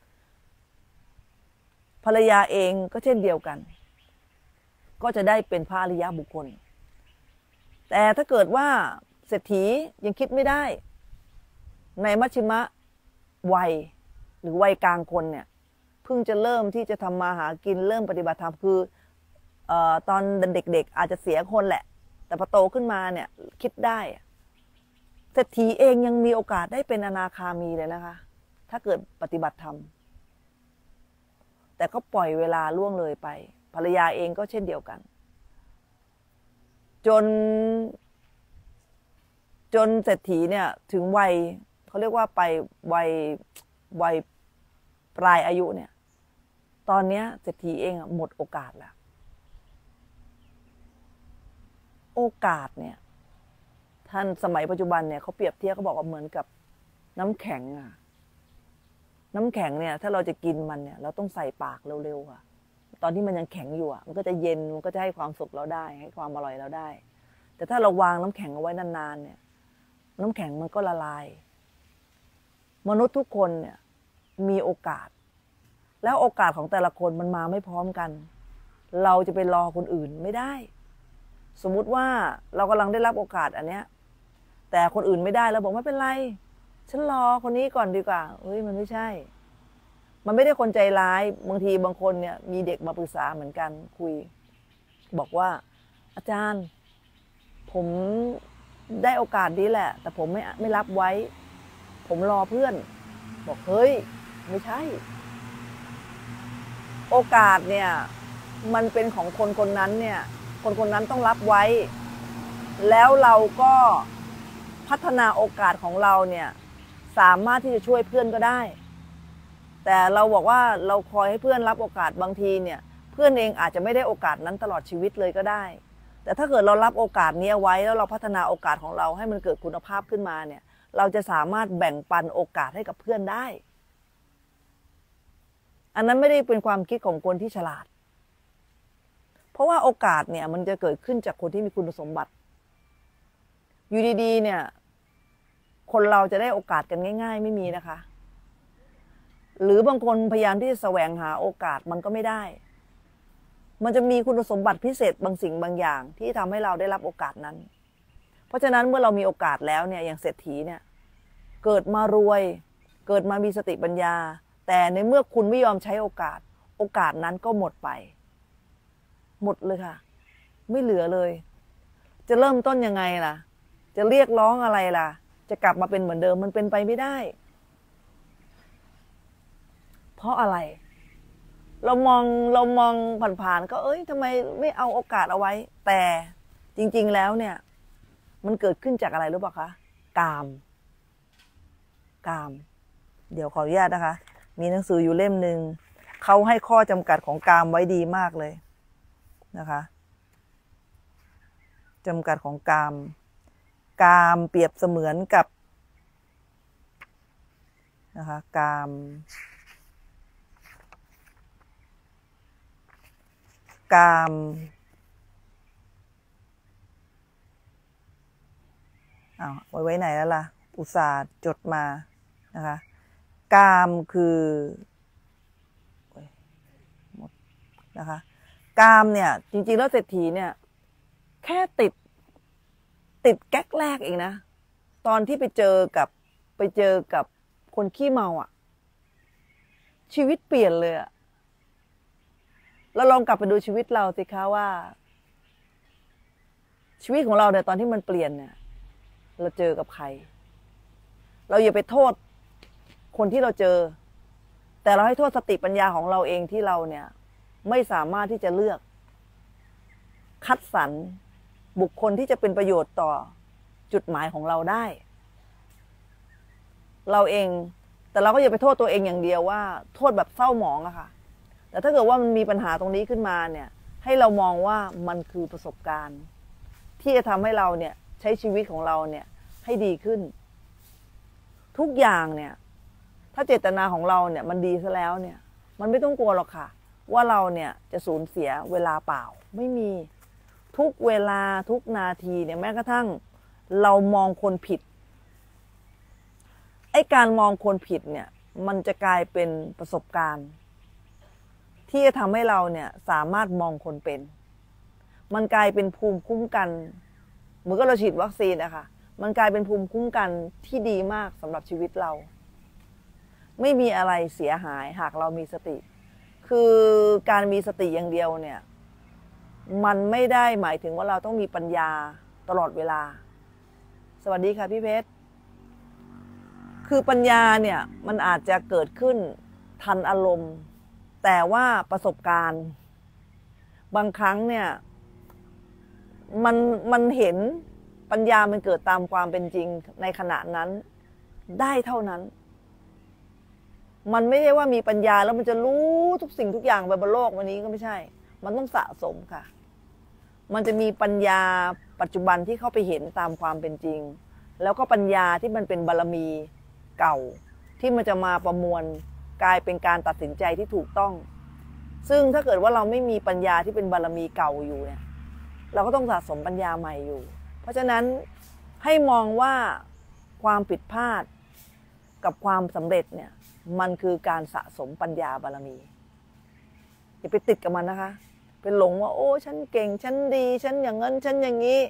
ภรรยาเองก็เช่นเดียวกันก็จะได้เป็นพระอริยบุคคลแต่ถ้าเกิดว่าเศรษฐียังคิดไม่ได้ในมัชชิมะวัยหรือวัยกลางคนเนี่ยเพิ่งจะเริ่มที่จะทำมาหากินเริ่มปฏิบัติธรรมคือเอ่อตอนเด็กๆอาจจะเสียคนแหละแต่พอโตขึ้นมาเนี่ยคิดได้เศรษฐีเองยังมีโอกาสได้เป็นอนาคามีเลยนะคะถ้าเกิดปฏิบัติธรรมแต่ก็ปล่อยเวลาล่วงเลยไปภรรยาเองก็เช่นเดียวกันจนจนเศรษฐีเนี่ยถึงวัยเขาเรียกว่าไปวัยวัยปลายอายุเนี่ยตอนนี้เศรษฐีเองหมดโอกาสแล้วโอกาสเนี่ยท่านสมัยปัจจุบันเนี่ยเขาเปรียบเทียบเขาบอกว่าเหมือนกับน้ำแข็งอะน้ำแข็งเนี่ยถ้าเราจะกินมันเนี่ยเราต้องใส่ปากเร็วๆค่ะตอนที่มันยังแข็งอยู่อ่ะมันก็จะเย็นมันก็จะให้ความสุขเราได้ให้ความอร่อยเราได้แต่ถ้าเราวางน้ำแข็งเอาไว้นานๆเนี่ยน้ำแข็งมันก็ละลายมนุษย์ทุกคนเนี่ยมีโอกาสแล้วโอกาสของแต่ละคนมันมาไม่พร้อมกันเราจะไปรอคนอื่นไม่ได้สมมุติว่าเรากำลังได้รับโอกาสอันเนี้ยแต่คนอื่นไม่ได้เราบอกไม่เป็นไรฉันรอคนนี้ก่อนดีกว่าเฮ้ยมันไม่ใช่มันไม่ได้คนใจร้ายบางทีบางคนเนี่ยมีเด็กมาปรึกษาเหมือนกันคุยบอกว่าอาจารย์ผมได้โอกาสนี้แหละแต่ผมไม่ไม่รับไว้ผมรอเพื่อนบอกเฮ้ยไม่ใช่โอกาสเนี่ยมันเป็นของคนคนนั้นเนี่ยคนคนนั้นต้องรับไว้แล้วเราก็พัฒนาโอกาสของเราเนี่ยสามารถที่จะช่วยเพื่อนก็ได้แต่เราบอกว่าเราคอยให้เพื่อนรับโอกาสบางทีเนี่ยเพื่อนเองอาจจะไม่ได้โอกาสนั้นตลอดชีวิตเลยก็ได้แต่ถ้าเกิดเรารับโอกาสนี้ไว้แล้วเราพัฒนาโอกาสของเราให้มันเกิดคุณภาพขึ้นมาเนี่ยเราจะสามารถแบ่งปันโอกาสให้กับเพื่อนได้อันนั้นไม่ได้เป็นความคิดของคนที่ฉลาดเพราะว่าโอกาสเนี่ยมันจะเกิดขึ้นจากคนที่มีคุณสมบัติอยู่ดีๆเนี่ยคนเราจะได้โอกาสกันง่ายๆไม่มีนะคะหรือบางคนพยายามที่จะแสวงหาโอกาสมันก็ไม่ได้มันจะมีคุณสมบัติพิเศษบางสิ่งบางอย่างที่ทำให้เราได้รับโอกาสนั้นเพราะฉะนั้นเมื่อเรามีโอกาสแล้วเนี่ยอย่างเศรษฐีเนี่ยเกิดมารวยเกิดมามีสติปัญญาแต่ในเมื่อคุณไม่ยอมใช้โอกาสโอกาสนั้นก็หมดไปหมดเลยค่ะไม่เหลือเลยจะเริ่มต้นยังไงล่ะจะเรียกร้องอะไรล่ะจะกลับมาเป็นเหมือนเดิมมันเป็นไปไม่ได้เพราะอะไรเรามองเรามองผ่านๆก็เอ้ยทำไมไม่เอาโอกาสเอาไว้แต่จริงๆแล้วเนี่ยมันเกิดขึ้นจากอะไรรู้ป่ะคะกามกามเดี๋ยวขออนุญาตนะคะมีหนังสืออยู่เล่มหนึ่งเขาให้ข้อจำกัดของกามไว้ดีมากเลยนะคะจำกัดของกามกามเปรียบเสมือนกับนะคะกามกามอ้าวไว้ไว้ไหนแล้วล่ะอุตส่าห์จดมานะคะกามคือหมดนะคะกามเนี่ยจริงๆแล้วเศรษฐีเนี่ยแค่ติดติดแก๊กแรกเองนะตอนที่ไปเจอกับไปเจอกับคนขี้เมาอ่ะชีวิตเปลี่ยนเลยอ่ะเราลองกลับไปดูชีวิตเราสิคะว่าชีวิตของเราเนี่ยตอนที่มันเปลี่ยนเนี่ยเราเจอกับใครเราอย่าไปโทษคนที่เราเจอแต่เราให้โทษสติปัญญาของเราเองที่เราเนี่ยไม่สามารถที่จะเลือกคัดสรรบุคคลที่จะเป็นประโยชน์ต่อจุดหมายของเราได้เราเองแต่เราก็อย่าไปโทษตัวเองอย่างเดียวว่าโทษแบบเศร้าหมองอะค่ะแต่ถ้าเกิดว่ามันมีปัญหาตรงนี้ขึ้นมาเนี่ยให้เรามองว่ามันคือประสบการณ์ที่จะทำให้เราเนี่ยใช้ชีวิตของเราเนี่ยให้ดีขึ้นทุกอย่างเนี่ยถ้าเจตนาของเราเนี่ยมันดีซะแล้วเนี่ยมันไม่ต้องกลัวหรอกค่ะว่าเราเนี่ยจะสูญเสียเวลาเปล่าไม่มีทุกเวลาทุกนาทีเนี่ยแม้กระทั่งเรามองคนผิดไอ้การมองคนผิดเนี่ยมันจะกลายเป็นประสบการณ์ที่จะทำให้เราเนี่ยสามารถมองคนเป็นมันกลายเป็นภูมิคุ้มกันเหมือนกับเราฉีดวัคซีนนะคะมันกลายเป็นภูมิคุ้มกันที่ดีมากสำหรับชีวิตเราไม่มีอะไรเสียหายหากเรามีสติคือการมีสติอย่างเดียวเนี่ยมันไม่ได้หมายถึงว่าเราต้องมีปัญญาตลอดเวลาสวัสดีค่ะพี่เพชรคือปัญญาเนี่ยมันอาจจะเกิดขึ้นทันอารมณ์แต่ว่าประสบการณ์บางครั้งเนี่ยมันมันเห็นปัญญามันเกิดตามความเป็นจริงในขณะนั้นได้เท่านั้นมันไม่ใช่ว่ามีปัญญาแล้วมันจะรู้ทุกสิ่งทุกอย่างบนโลกวันนี้ก็ไม่ใช่มันต้องสะสมค่ะมันจะมีปัญญาปัจจุบันที่เข้าไปเห็นตามความเป็นจริงแล้วก็ปัญญาที่มันเป็นบารมีเก่าที่มันจะมาประมวลกลายเป็นการตัดสินใจที่ถูกต้องซึ่งถ้าเกิดว่าเราไม่มีปัญญาที่เป็นบารมีเก่าอยู่เนี่ยเราก็ต้องสะสมปัญญาใหม่อยู่เพราะฉะนั้นให้มองว่าความผิดพลาดกับความสำเร็จเนี่ยมันคือการสะสมปัญญาบารมีอย่าไปติดกับมันนะคะเป็นหลงว่าโอ้ฉันเก่งฉันดีฉันอย่างนั้นฉันอย่างนี้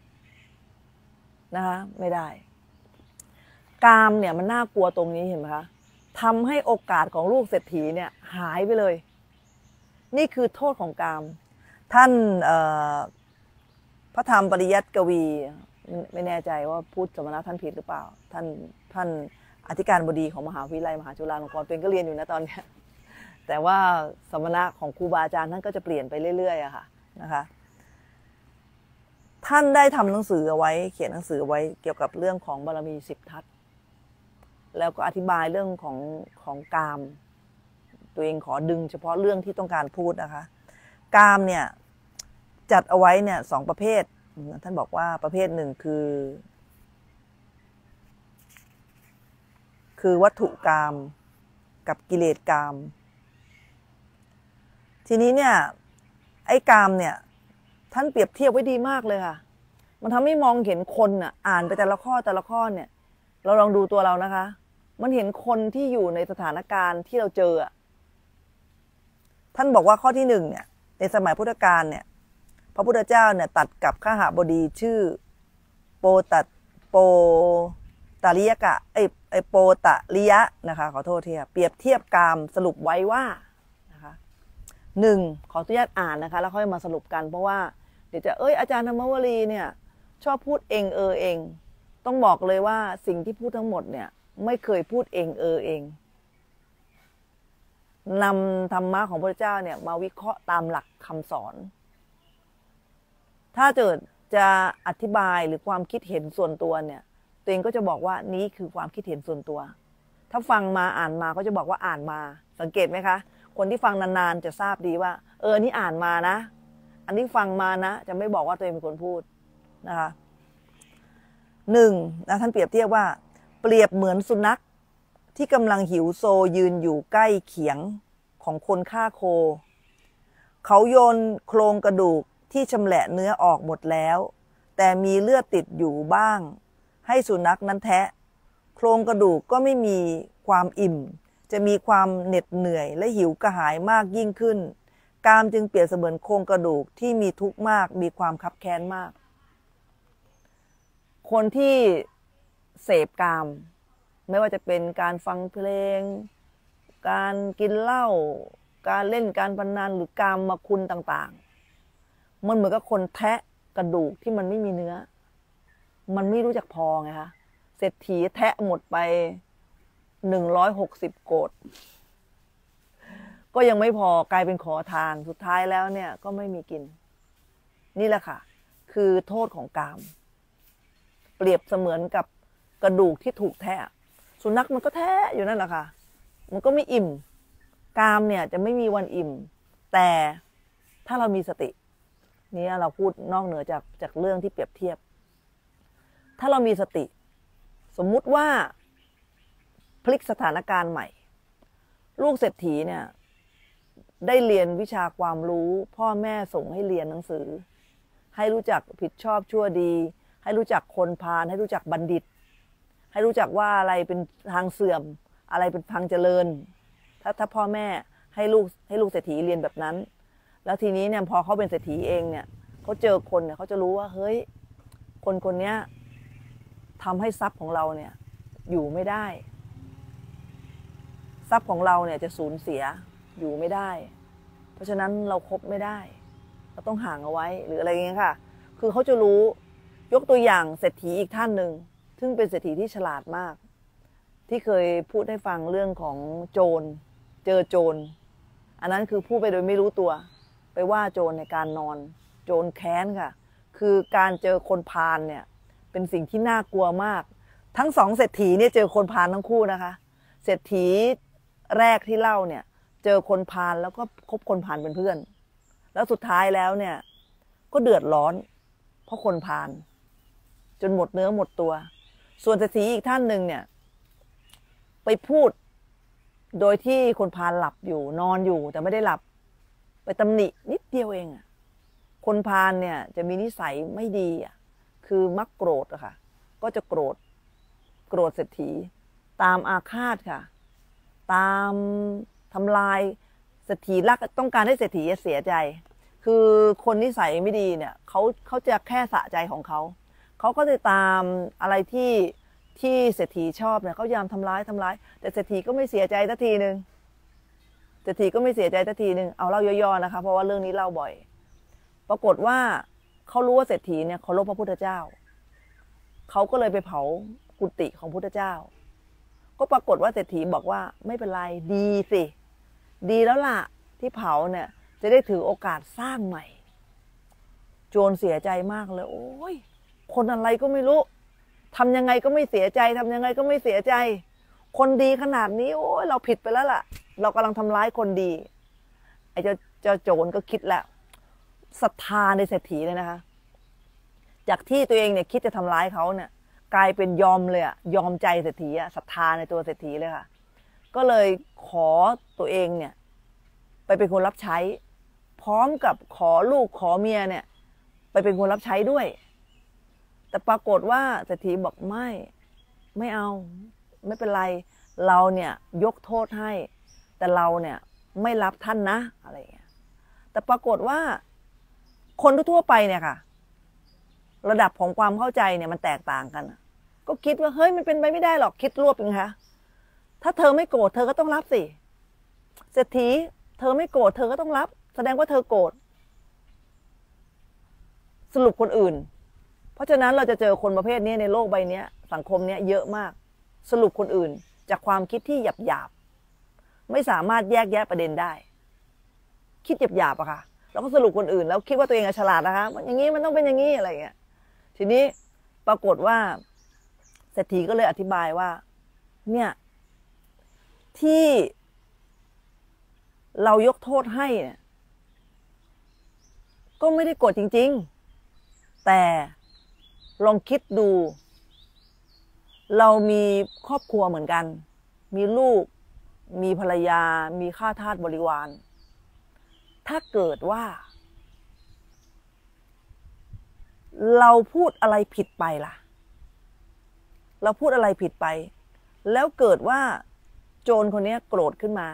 นะคะไม่ได้กามเนี่ยมันน่ากลัวตรงนี้เห็นไหมคะทำให้โอกาสของลูกเศรษฐีเนี่ยหายไปเลยนี่คือโทษของกามท่านพระธรรมปริยัติกวีไม่แน่ใจว่าพูดสมณะท่านผิดหรือเปล่าท่านท่านอธิการบดีของมหาวิทยาลัยมหาจุฬาลงกรณ์เป็นก็เรียนอยู่นะตอนนี้แต่ว่าสมณะของครูบาอาจารย์ท่านก็จะเปลี่ยนไปเรื่อยๆอะค่ะนะคะท่านได้ทำหนังสือเอาไว้เขียนหนังสือไว้เกี่ยวกับเรื่องของบารมีสิบทัศน์แล้วก็อธิบายเรื่องของของกามตัวเองขอดึงเฉพาะเรื่องที่ต้องการพูดนะคะกามเนี่ยจัดเอาไว้เนี่ยสองประเภทท่านบอกว่าประเภทหนึ่งคือคือวัตถุกามกับกิเลสกามทีนี้เนี่ยไอ้กามเนี่ยท่านเปรียบเทียบไว้ดีมากเลยค่ะมันทำให้มองเห็นคนอ่ะอ่านไปแต่ละข้อแต่ละข้อเนี่ยเราลองดูตัวเรานะคะมันเห็นคนที่อยู่ในสถานการณ์ที่เราเจอท่านบอกว่าข้อที่หนึ่งเนี่ยในสมัยพุทธกาลเนี่ยพระพุทธเจ้าเนี่ยตัดกับข้าหบดีชื่อโปตัดโปตาริยกะไอไอโปตะริยะนะคะขอโทษทีค่ะเปรียบเทียบกามสรุปไว้ว่านะคะหนึ่งขออนุญาตอ่านนะคะแล้วค่อยมาสรุปกันเพราะว่าเดี๋ยวจะเอ้ยอาจารย์ธรรมวลีเนี่ยชอบพูดเองเออเองต้องบอกเลยว่าสิ่งที่พูดทั้งหมดเนี่ยไม่เคยพูดเองเออเองนำธรรมะของพระเจ้าเนี่ยมาวิเคราะห์ตามหลักคำสอนถ้าเกิดจะอธิบายหรือความคิดเห็นส่วนตัวเนี่ยตัวเองก็จะบอกว่านี้คือความคิดเห็นส่วนตัวถ้าฟังมาอ่านมาก็จะบอกว่าอ่านมาสังเกตไหมคะคนที่ฟังนานๆจะทราบดีว่าเออนี่อ่านมานะอันนี้ฟังมานะจะไม่บอกว่าตัวเองเป็นคนพูดนะคะหนึ่งนะท่านเปรียบเทียบว่าเปรียบเหมือนสุนัขที่กำลังหิวโซยืนอยู่ใกล้เขียงของคนฆ่าโคเขาโยนโครงกระดูกที่ชำแหละเนื้อออกหมดแล้วแต่มีเลือดติดอยู่บ้างให้สุนัขนั้นแทะโครงกระดูกก็ไม่มีความอิ่มจะมีความเหน็ดเหนื่อยและหิวกระหายมากยิ่งขึ้นกามจึงเปรียบเสมือนโครงกระดูกที่มีทุกข์มากมีความคับแค้นมากคนที่เสพกามไม่ว่าจะเป็นการฟังเพลงการกินเหล้าการเล่นการพนันหรือกามมาคุณต่างๆมันเหมือนกับคนแทะกระดูกที่มันไม่มีเนื้อมันไม่รู้จักพอไงคะเศรษฐีแทะหมดไปหนึ่งร้อยหกสิบโกฏก็ยังไม่พอกลายเป็นขอทานสุดท้ายแล้วเนี่ยก็ไม่มีกินนี่แหละค่ะคือโทษของกามเปรียบเสมือนกับกระดูกที่ถูกแทะสุนัขมันก็แทะอยู่นั่นแหละค่ะมันก็ไม่อิ่มกามเนี่ยจะไม่มีวันอิ่มแต่ถ้าเรามีสตินี่เราพูดนอกเหนือจากจากเรื่องที่เปรียบเทียบถ้าเรามีสติสมมุติว่าพลิกสถานการณ์ใหม่ลูกเศรษฐีเนี่ยได้เรียนวิชาความรู้พ่อแม่ส่งให้เรียนหนังสือให้รู้จักผิดชอบชั่วดีให้รู้จักคนพาลให้รู้จักบัณฑิตให้รู้จักว่าอะไรเป็นทางเสื่อมอะไรเป็นทางเจริญถ้าถ้าพ่อแม่ให้ลูกให้ลูกเศรษฐีเรียนแบบนั้นแล้วทีนี้เนี่ยพอเขาเป็นเศรษฐีเองเนี่ยเขาเจอคนเนี่ยเขาจะรู้ว่าเฮ้ยคนคนนี้ทำให้ทรัพย์ของเราเนี่ยอยู่ไม่ได้ทรัพย์ของเราเนี่ยจะสูญเสียอยู่ไม่ได้เพราะฉะนั้นเราคบไม่ได้เราต้องห่างเอาไว้หรืออะไรอย่างเงี้ยค่ะคือเขาจะรู้ยกตัวอย่างเศรษฐีอีกท่านหนึ่งซึ่งเป็นเศรษฐีที่ฉลาดมากที่เคยพูดให้ฟังเรื่องของโจรเจอโจรอันนั้นคือพูดไปโดยไม่รู้ตัวไปว่าโจรในการนอนโจรแค้นค่ะคือการเจอคนพาลเนี่ยเป็นสิ่งที่น่ากลัวมากทั้งสองเศรษฐีเนี่ยเจอคนพาลทั้งคู่นะคะเศรษฐีแรกที่เล่าเนี่ยเจอคนพาลแล้วก็คบคนพาลเป็นเพื่อนแล้วสุดท้ายแล้วเนี่ยก็เดือดร้อนเพราะคนพาลจนหมดเนื้อหมดตัวส่วนเศรษฐีอีกท่านหนึ่งเนี่ยไปพูดโดยที่คนพาลหลับอยู่นอนอยู่แต่ไม่ได้หลับไปตำหนินิดเดียวเองอ่ะคนพาลเนี่ยจะมีนิสัยไม่ดีอ่ะคือมักโกรธอะค่ะก็จะโกรธโกรธเศรษฐีตามอาฆาตค่ะตามทำลายเศรษฐีรักต้องการให้เศรษฐีเสียใจคือคนนิสัยไม่ดีเนี่ยเขาเขาจะแค่สะใจของเขาเขาก็จะตามอะไรที่ที่เศรษฐีชอบเนี่ยเขาพยายามทำร้ายทำร้ายแต่เศรษฐีก็ไม่เสียใจสักทีหนึ่งเศรษฐีก็ไม่เสียใจสักทีหนึ่งเอาเล่าย่อๆนะคะเพราะว่าเรื่องนี้เล่าบ่อยปรากฏว่าเขารู้ว่าเศรษฐีเนี่ยเคารพพระพุทธเจ้าเขาก็เลยไปเผากุฏิของพุทธเจ้าก็ปรากฏว่าเศรษฐีบอกว่าไม่เป็นไรดีสิดีแล้วล่ะที่เผาเนี่ยจะได้ถือโอกาสสร้างใหม่โจรเสียใจมากเลยโอ้ยคนอะไรก็ไม่รู้ทำยังไงก็ไม่เสียใจทำยังไงก็ไม่เสียใจคนดีขนาดนี้โอ้ยเราผิดไปแล้วล่ะเรากำลังทำร้ายคนดีไอ้เจ้าเจ้าโจรก็คิดแล้วศรัทธาในเศรษฐีเลยนะคะจากที่ตัวเองเนี่ยคิดจะทำร้ายเขาเนี่ยกลายเป็นยอมเลยอะยอมใจเศรษฐีอะศรัทธาในตัวเศรษฐีเลยค่ะก็เลยขอตัวเองเนี่ยไปเป็นคนรับใช้พร้อมกับขอลูกขอเมียเนี่ยไปเป็นคนรับใช้ด้วยแต่ปรากฏว่าเศรษฐีบอกไม่ไม่เอาไม่เป็นไรเราเนี่ยยกโทษให้แต่เราเนี่ยไม่รับท่านนะอะไรอย่างเงี้ยแต่ปรากฏว่าคนทั่วไปเนี่ยค่ะระดับของความเข้าใจเนี่ยมันแตกต่างกันก็คิดว่าเฮ้ยมันเป็นไปไม่ได้หรอกคิดรวบเองคะถ้าเธอไม่โกรธเธอก็ต้องรับสิเศรษฐีเธอไม่โกรธเธอก็ต้องรับแสดงว่าเธอโกรธสรุปคนอื่นเพราะฉะนั้นเราจะเจอคนประเภทนี้ในโลกใบนี้สังคมนี้เยอะมากสรุปคนอื่นจากความคิดที่หยาบหยาบไม่สามารถแยกแยะประเด็นได้คิดหยาบหยาบอะค่ะแล้วก็สรุปคนอื่นแล้วคิดว่าตัวเองฉลาดนะคะอย่างนี้มันต้องเป็นอย่างนี้อะไรอย่างเงี้ยทีนี้ปรากฏว่าเศรษฐีก็เลยอธิบายว่าเนี่ยที่เรายกโทษให้เนี่ยก็ไม่ได้โกรธจริงๆแต่ลองคิดดูเรามีครอบครัวเหมือนกันมีลูกมีภรรยามีข้าทาสบริวารถ้าเกิดว่าเราพูดอะไรผิดไปล่ะเราพูดอะไรผิดไปแล้วเกิดว่าโจรคนนี้โกรธขึ้นมา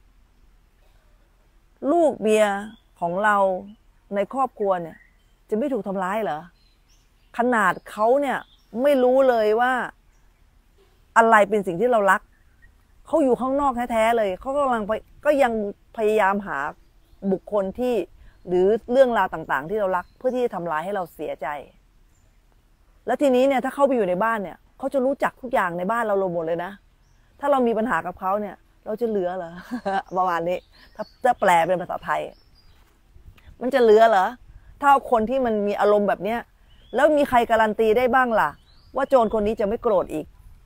ลูกเมียของเราในครอบครัวเนี่ยจะไม่ถูกทำร้ายเหรอขนาดเขาเนี่ยไม่รู้เลยว่าอะไรเป็นสิ่งที่เรารักเขาอยู่ข้างนอกแท้ๆเลยเขากำลังก็ยังพยายามหาบุคคลที่หรือเรื่องราวต่างๆที่เรารักเพื่อที่จะทำร้ายให้เราเสียใจแล้วทีนี้เนี่ยถ้าเขาไปอยู่ในบ้านเนี่ยเขาจะรู้จักทุกอย่างในบ้านเราหมดเลยนะถ้าเรามีปัญหากับเขาเนี่ยเราจะเหลือเหรอ ประมาณนี้ถ้าจะแปลเป็นภาษาไทยมันจะเหลือเหรอถ้าคนที่มันมีอารมณ์แบบเนี้ยแล้วมีใครการันตีได้บ้างล่ะว่าโจรคนนี้จะไม่โกรธอีก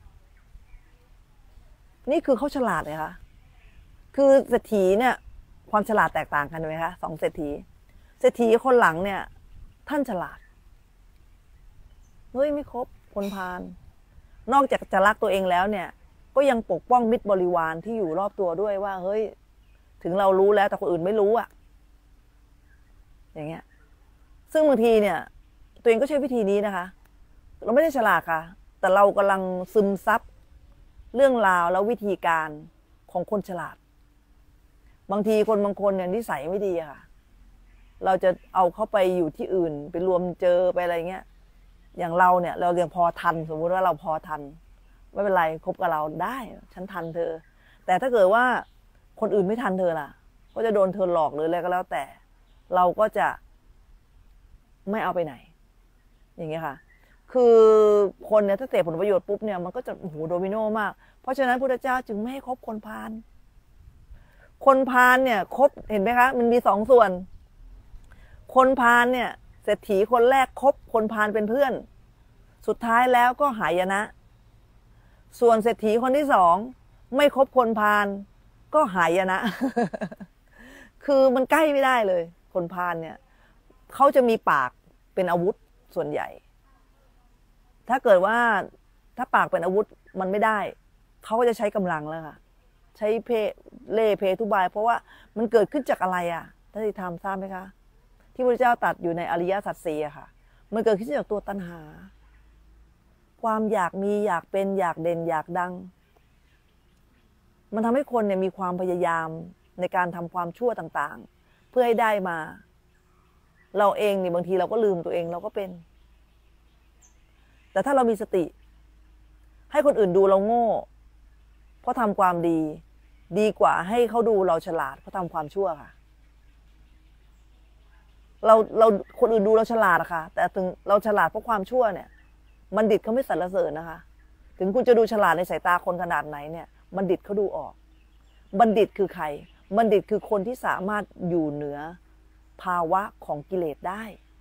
นี่คือเขาฉลาดเลยค่ะคือเศรษฐีเนี่ยความฉลาดแตกต่างกันไหมคะสองเศรษฐีเศรษฐีคนหลังเนี่ยท่านฉลาดเฮ้ยไม่ครบคนพาลนอกจากจะรักตัวเองแล้วเนี่ยก็ยังปกป้องมิตรบริวารที่อยู่รอบตัวด้วยว่าเฮ้ยถึงเรารู้แล้วแต่คนอื่นไม่รู้อะอย่างเงี้ยซึ่งบางทีเนี่ยตัวเองก็ใช้วิธีนี้นะคะเราไม่ได้ฉลาดค่ะแต่เรากำลังซึมซับเรื่องราวแล้ววิธีการของคนฉลาดบางทีคนบางคนเนี่ยนิสัยไม่ดีอะค่ะเราจะเอาเข้าไปอยู่ที่อื่นไปรวมเจอไปอะไรเงี้ยอย่างเราเนี่ยเราเรียนพอทันสมมุติว่าเราพอทันไม่เป็นไรคบกับเราได้ฉันทันเธอแต่ถ้าเกิดว่าคนอื่นไม่ทันเธอล่ะก็จะโดนเธอหลอกหรืออะไรก็แล้วแต่เราก็จะไม่เอาไปไหนอย่างเงี้ยค่ะคือคนเนี่ยถ้าเสพผลประโยชน์ปุ๊บเนี่ยมันก็จะโอ้โหโดมิโนมากเพราะฉะนั้นพุทธเจ้าจึงไม่ให้คบคนพาลคนพาลเนี่ยคบเห็นไหมคะมันมีสองส่วนคนพาลเนี่ยเศรษฐีคนแรกคบคนพาลเป็นเพื่อนสุดท้ายแล้วก็หายนะส่วนเศรษฐีคนที่สองไม่คบคนพาลก็หายนะ คือมันใกล้ไม่ได้เลยคนพาลเนี่ยเขาจะมีปากเป็นอาวุธส่วนใหญ่ถ้าเกิดว่าถ้าปากเป็นอาวุธมันไม่ได้เขาก็จะใช้กำลังแล้วค่ะใช้เพเล่เพทุบายเพราะว่ามันเกิดขึ้นจากอะไรอ่ะท่านที่ทำทราบไหมคะที่พระเจ้าตรัสอยู่ในอริยสัจสี่อะค่ะมันเกิดขึ้นจากตัวตัณหาความอยากมีอยากเป็นอยากเด่นอยากดังมันทำให้คนเนี่ยมีความพยายามในการทำความชั่วต่างๆเพื่อให้ได้มาเราเองเนี่ยบางทีเราก็ลืมตัวเองเราก็เป็นแต่ถ้าเรามีสติให้คนอื่นดูเราโง่เพราะทำความดีดีกว่าให้เขาดูเราฉลาดเพราะทำความชั่วค่ะเราเราคนอื่นดูเราฉลาดอะค่ะแต่ถึงเราฉลาดเพราะความชั่วเนี่ยบัณฑิตเขาไม่สรรเสริญนะคะถึงคุณจะดูฉลาดในสายตาคนขนาดไหนเนี่ยบัณฑิตเขาดูออกบัณฑิตคือใครบัณฑิตคือคนที่สามารถอยู่เหนือภาวะของกิเลสได้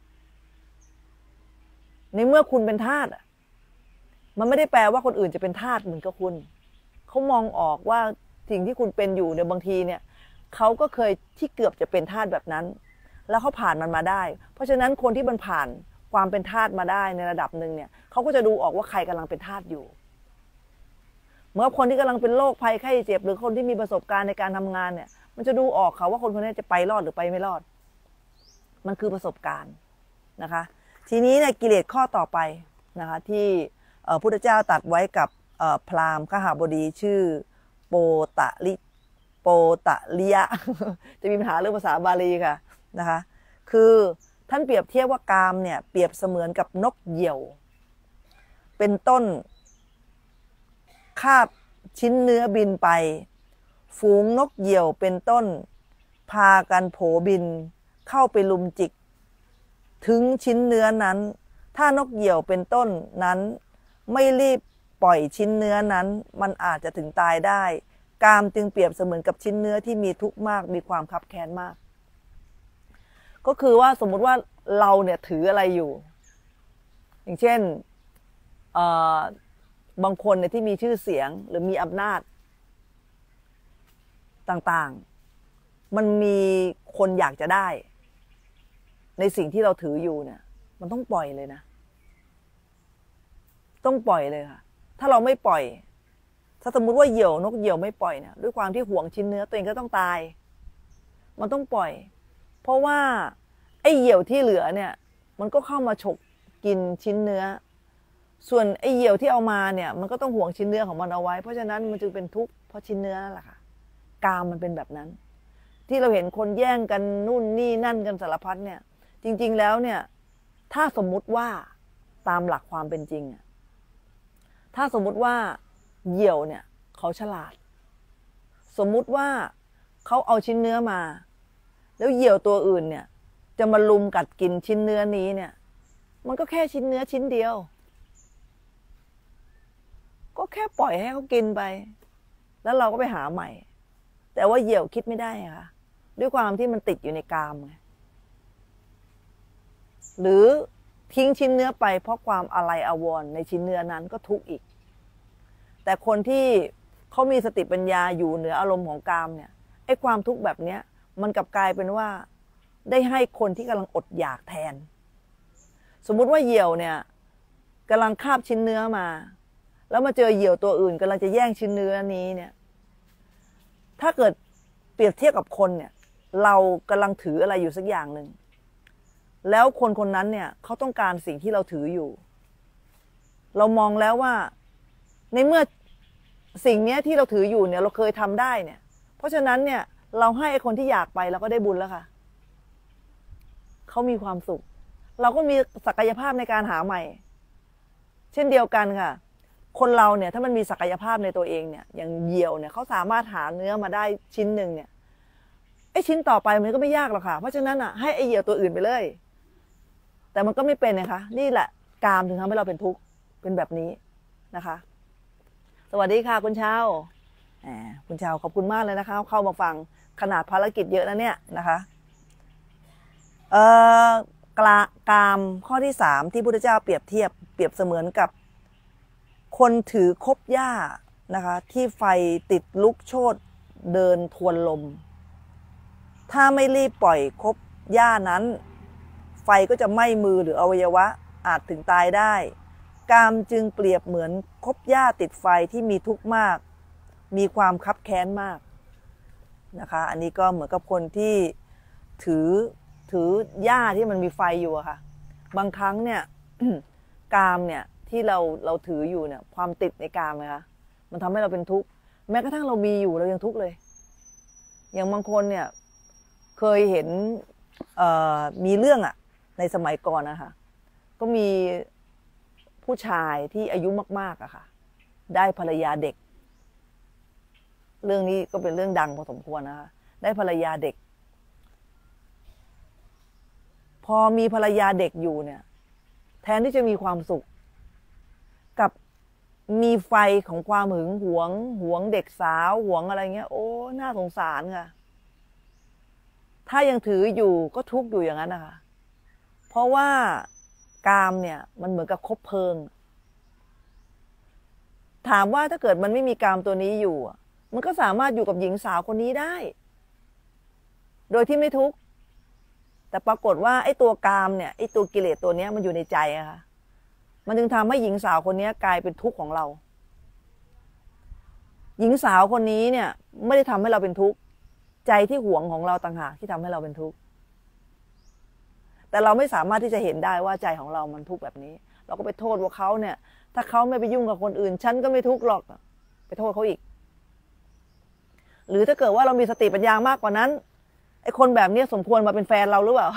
ในเมื่อคุณเป็นทาสมันไม่ได้แปลว่าคนอื่นจะเป็นทาสเหมือนกับคุณเขามองออกว่าสิ่งที่คุณเป็นอยู่เนี่ยบางทีเนี่ยเขาก็เคยที่เกือบจะเป็นทาสแบบนั้นแล้วเขาผ่านมันมาได้เพราะฉะนั้นคนที่มันผ่านความเป็นทาสมาได้ในระดับหนึ่งเนี่ยเขาก็จะดูออกว่าใครกำลังเป็นทาสอยู่เมื่อคนที่กำลังเป็นโรคภัยไข้เจ็บหรือคนที่มีประสบการณ์ในการทำงานเนี่ยมันจะดูออกค่ะว่าคนคนนี้จะไปรอดหรือไปไม่รอดมันคือประสบการณ์นะคะทีนี้เนี่ยกิเลสข้อต่อไปนะคะที่พระพุทธเจ้าตรัสไว้กับพราหมณ์ขหบดีชื่อโปตะลิโปตะลิยะ จะมีปัญหาเรื่องภาษาบาลีค่ะนะคะคือท่านเปรียบเทียบว่ากามเนี่ยเปรียบเสมือนกับนกเหยี่ยวเป็นต้นคาบชิ้นเนื้อบินไปฝูงนกเหยี่ยวเป็นต้นพากันโผบินเข้าไปลุมจิกถึงชิ้นเนื้อนั้นถ้านกเหยี่ยวเป็นต้นนั้นไม่รีบปล่อยชิ้นเนื้อนั้นมันอาจจะถึงตายได้กามจึงเปรียบเสมือนกับชิ้นเนื้อที่มีทุกข์มากมีความคับแค้นมากก็คือว่าสมมุติว่าเราเนี่ยถืออะไรอยู่อย่างเช่นบางคนเนี่ยที่มีชื่อเสียงหรือมีอำนาจต่างๆมันมีคนอยากจะได้ในสิ่งที่เราถืออยู่เนี่ยมันต้องปล่อยเลยนะต้องปล่อยเลยค่ะถ้าเราไม่ปล่อยถ้าสมมุติว่าเหยี่ยวนกเหยี่ยวไม่ปล่อยเนี่ยด้วยความที่หวงชิ้นเนื้อตัวเองก็ต้องตายมันต้องปล่อยเพราะว่าไอ้เหยี่ยวที่เหลือเนี่ยมันก็เข้ามาฉกกินชิ้นเนื้อส่วนไอ้เหยี่ยวที่เอามาเนี่ยมันก็ต้องห่วงชิ้นเนื้อของมันเอาไว้เพราะฉะนั้นมันจึงเป็นทุกข์เพราะชิ้นเนื้อนั่นแหละค่ะกามมันเป็นแบบนั้นที่เราเห็นคนแย่งกันนู่นนี่นั่นกันสารพัดเนี่ยจริงๆแล้วเนี่ยถ้าสมมุติว่าตามหลักความเป็นจริงอ่ะถ้าสมมุติว่าเหยี่ยวเนี่ยเขาฉลาดสมมุติว่าเขาเอาชิ้นเนื้อมาแล้วเหยี่ยวตัวอื่นเนี่ยจะมาลุมกัดกินชิ้นเนื้อนี้เนี่ยมันก็แค่ชิ้นเนื้อชิ้นเดียวก็แค่ปล่อยให้เขากินไปแล้วเราก็ไปหาใหม่แต่ว่าเหยี่ยวคิดไม่ได้ค่ะด้วยความที่มันติดอยู่ในกามไงหรือทิ้งชิ้นเนื้อไปเพราะความอะไรอาวรณ์ในชิ้นเนื้อนั้นก็ทุกข์อีกแต่คนที่เขามีสติปัญญาอยู่เหนืออารมณ์ของกามเนี่ยไอ้ความทุกข์แบบเนี้ยมันกลับกลายเป็นว่าได้ให้คนที่กำลังอดอยากแทนสมมุติว่าเหยี่ยวเนี่ยกำลังคาบชิ้นเนื้อมาแล้วมาเจอเหยี่ยวตัวอื่นกำลังจะแย่งชิ้นเนื้อนี้เนี่ยถ้าเกิดเปรียบเทียบกับคนเนี่ยเรากำลังถืออะไรอยู่สักอย่างหนึ่งแล้วคนคนนั้นเนี่ยเขาต้องการสิ่งที่เราถืออยู่เรามองแล้วว่าในเมื่อสิ่งนี้ที่เราถืออยู่เนี่ยเราเคยทำได้เนี่ยเพราะฉะนั้นเนี่ยเราให้คนที่อยากไปเราก็ได้บุญแล้วค่ะเขามีความสุขเราก็มีศักยภาพในการหาใหม่เช่นเดียวกันค่ะคนเราเนี่ยถ้ามันมีศักยภาพในตัวเองเนี่ยอย่างเหยี่ยวเนี่ยเขาสามารถหาเนื้อมาได้ชิ้นหนึ่งเนี่ยไอ้ชิ้นต่อไปมันก็ไม่ยากหรอกค่ะเพราะฉะนั้นอ่ะให้ไอ้เหยี่ยวตัวอื่นไปเลยแต่มันก็ไม่เป็นนะคะนี่แหละกามถึงทำให้เราเป็นทุกข์เป็นแบบนี้นะคะสวัสดีค่ะคุณเช้าคุณเช้าขอบคุณมากเลยนะคะเข้ามาฟังขนาดภารกิจเยอะนะเนี่ยนะคะเอ่อกลากามข้อที่สามที่พุทธเจ้าเปรียบเทียบเปรียบเสมือนกับคนถือคบหญ้านะคะที่ไฟติดลุกโชนเดินทวนลมถ้าไม่รีบปล่อยคบหญ้านั้นไฟก็จะไหม้มือหรืออวัยวะอาจถึงตายได้กามจึงเปรียบเหมือนคบหญ้าติดไฟที่มีทุกข์มากมีความคับแค้นมากนะคะอันนี้ก็เหมือนกับคนที่ถือถือหญ้าที่มันมีไฟอยู่อะค่ะบางครั้งเนี่ย กามเนี่ยที่เราเราถืออยู่เนี่ยความติดในกามนะคะมันทำให้เราเป็นทุกข์แม้กระทั่งเรามีอยู่เรายังทุกข์เลยอย่างบางคนเนี่ยเคยเห็นมีเรื่องอะในสมัยก่อนนะคะก็มีผู้ชายที่อายุมากๆอะค่ะได้ภรรยาเด็กเรื่องนี้ก็เป็นเรื่องดังพอสมควรนะคะได้ภรรยาเด็กพอมีภรรยาเด็กอยู่เนี่ยแทนที่จะมีความสุขกับมีไฟของความหึงหวงหวงเด็กสาวหวงอะไรเงี้ยโอ้น่าสงสารค่ะถ้ายังถืออยู่ก็ทุกข์อยู่อย่างนั้นนะคะเพราะว่ากามเนี่ยมันเหมือนกับคบเพลิงถามว่าถ้าเกิดมันไม่มีกามตัวนี้อยู่มันก็สามารถอยู่กับหญิงสาวคนนี้ได้โดยที่ไม่ทุกข์แต่ปรากฏว่าไอ้ตัวกามเนี่ยไอ้ตัวกิเลสตัวนี้มันอยู่ในใจอะค่ะมันจึงทำให้หญิงสาวคนนี้กลายเป็นทุกข์ของเราหญิงสาวคนนี้เนี่ยไม่ได้ทำให้เราเป็นทุกข์ใจที่หวงของเราต่างหากที่ทำให้เราเป็นทุกข์แต่เราไม่สามารถที่จะเห็นได้ว่าใจของเรามันทุกข์แบบนี้เราก็ไปโทษว่าเขาเนี่ยถ้าเขาไม่ไปยุ่งกับคนอื่นฉันก็ไม่ทุกข์หรอกไปโทษเขาอีกหรือถ้าเกิดว่าเรามีสติปัญญามากกว่านั้นไอ้คนแบบนี้สมควรมาเป็นแฟนเราหรือเปล่า